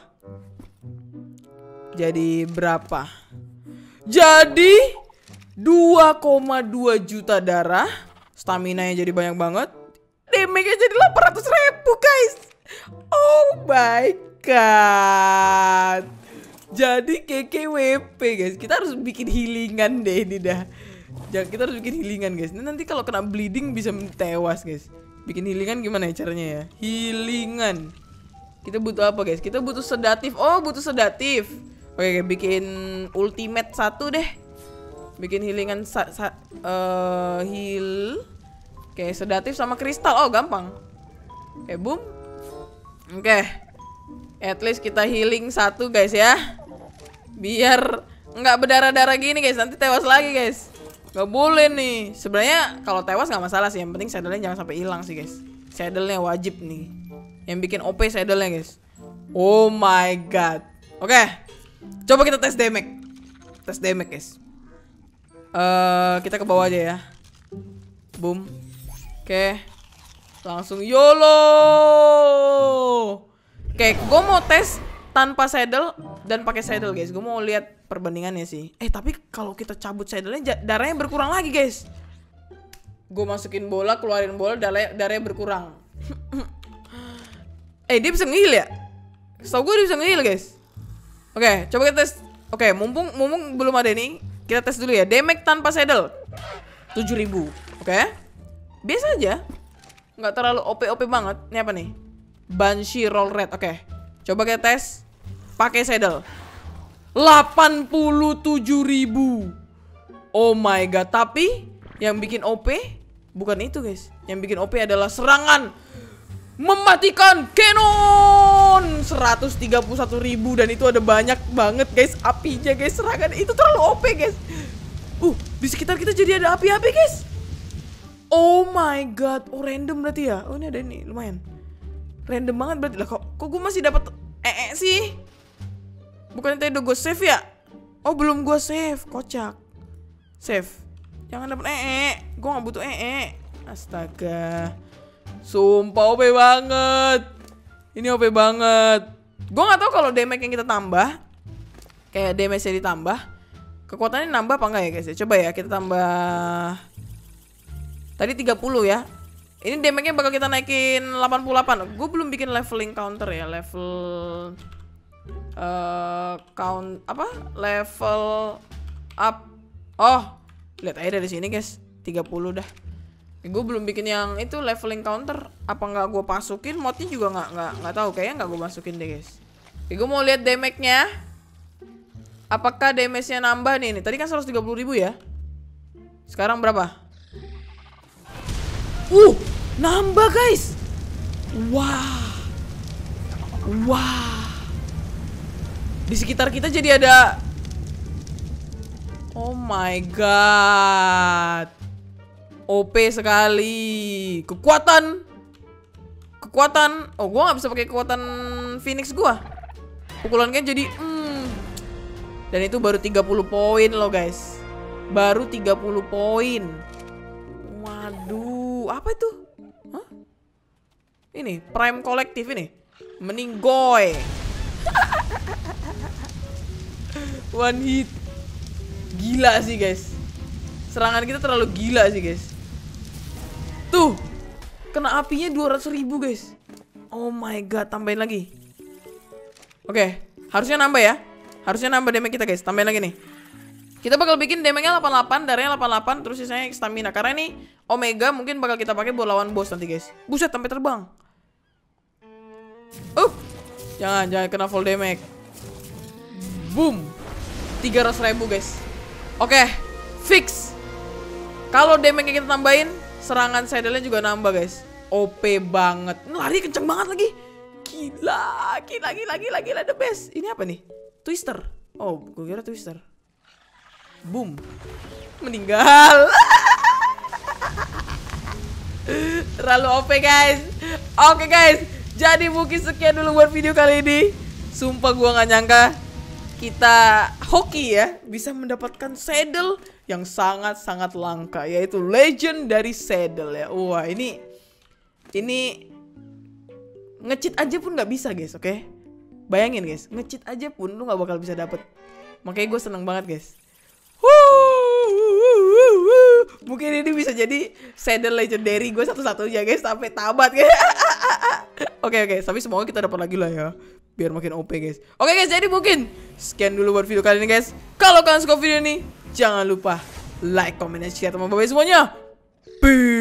Speaker 1: Jadi berapa? Jadi dua koma dua juta darah. Stamina-nya jadi banyak banget. Damage-nya jadi delapan ratus ribu guys. Oh my god. Jadi K K W P guys. Kita harus bikin healingan deh ini dah. Jangan, kita harus bikin healingan guys. Nanti kalau kena bleeding bisa tewas guys. Bikin healingan gimana ya caranya ya? Healingan. Kita butuh apa guys? Kita butuh sedatif. Oh, butuh sedatif. Oke, bikin ultimate satu deh. Bikin healingan sa sa uh, heal. Oke, sedatif sama kristal. Oh, gampang. Oke, boom. Oke. At least kita healing satu guys ya. Biar nggak berdarah-darah gini guys. Nanti tewas lagi guys. Nggak boleh nih. Sebenarnya kalau tewas nggak masalah sih. Yang penting saddle-nya jangan sampai hilang sih guys. Saddle-nya wajib nih. Yang bikin O P saddle-nya guys. Oh my god. Oke. Coba kita tes damage. Tes damage guys. Uh, kita ke bawah aja ya. Boom. Oke. Langsung YOLO. Oke, gue mau tes tanpa saddle dan pakai saddle guys. Gue mau lihat perbandingannya sih. Eh tapi kalau kita cabut saddle-nya darahnya berkurang lagi guys. Gue masukin bola, keluarin bola, darahnya, darahnya berkurang. Eh dia bisa nge-heal ya? Setahu gue dia bisa nge-heal guys. Oke, coba kita tes. Oke, mumpung mumpung belum ada ini, kita tes dulu ya. Damage tanpa saddle tujuh ribu. Oke. Biasa aja. Nggak terlalu O P O P banget. Ini apa nih? Banshee roll red. Oke. Coba kita tes pakai saddle. delapan puluh tujuh ribu. Oh my god, tapi yang bikin O P bukan itu, guys. Yang bikin O P adalah serangan mematikan Cannon seratus tiga puluh satu ribu. Dan itu ada banyak banget guys apinya guys. Serangan itu terlalu O P guys. Uh, di sekitar kita jadi ada api-api guys. Oh my god. Oh random berarti ya. Oh ini ada ini lumayan random banget berarti lah. Kok, kok gue masih dapat ee sih? Bukannya tadi udah gue save ya? Oh belum gue save. Kocak. Save. Jangan dapat ee. Gue gak butuh ee. Astaga. Sumpah O P banget. Ini O P banget. Gue gak tahu kalau damage yang kita tambah, kayak damage-nya ditambah, kekuatannya nambah apa enggak ya guys ya. Coba ya kita tambah. Tadi tiga puluh ya. Ini damage-nya bakal kita naikin delapan puluh delapan. Gue belum bikin leveling counter ya. Level uh, count apa? Level up. Oh, lihat aja dari sini guys. tiga puluh dah. Gue belum bikin yang itu leveling counter. Apa nggak gue masukin? Modnya juga nggak nggak nggak tahu. Kayaknya nggak gue masukin deh guys. Oke, gue mau lihat damage-nya. Apakah damage-nya nambah nih? Nih tadi kan seratus tiga puluh ribu ya. Sekarang berapa? Uh, nambah guys. Wah, wah. Di sekitar kita jadi ada. Oh my god. O P sekali. Kekuatan Kekuatan oh gue gak bisa pakai kekuatan Phoenix gue. Pukulannya jadi hmm. Dan itu baru tiga puluh poin loh guys. Baru tiga puluh poin. Waduh. Apa itu? Hah? Ini Prime Kolektif ini. Meninggoy. One hit. Gila sih guys. Serangan kita terlalu gila sih guys. Tuh, kena apinya dua ratus ribu guys. Oh my god, tambahin lagi. Oke, harusnya nambah ya. Harusnya nambah damage kita guys. Tambahin lagi nih. Kita bakal bikin damage-nya delapan puluh delapan, darahnya delapan puluh delapan, terus sisanya stamina. Karena ini Omega mungkin bakal kita pakai buat lawan boss nanti guys. Buset, sampai terbang. Uh, jangan, jangan kena full damage. Boom, tiga ratus ribu guys. Oke, fix. Kalau damage-nya kita tambahin, serangan saddle-nya juga nambah guys. O P banget. Lari kenceng banget lagi. Gila, gila, gila, gila, gila, the best. Ini apa nih? Twister. Oh, gue kira Twister. Boom. Meninggal. Terlalu O P guys. Oke guys, jadi mungkin sekian dulu buat video kali ini. Sumpah gue gak nyangka kita hoki ya bisa mendapatkan saddle yang sangat-sangat langka, yaitu legendary saddle ya. Wah ini ini nge-cheat aja pun nggak bisa guys. Oke, okay? Bayangin guys, nge-cheat aja pun lu nggak bakal bisa dapet. Makanya gue seneng banget guys. Mungkin ini bisa jadi saddle legendary gue satu-satunya guys sampai tamat guys. Oke oke, tapi semoga kita dapat lagi lah ya, biar makin O P guys. Oke guys, jadi mungkin sekian dulu buat video kali ini guys. Kalau kalian suka video ini, jangan lupa like, comment, dan share teman-teman semuanya. Peace.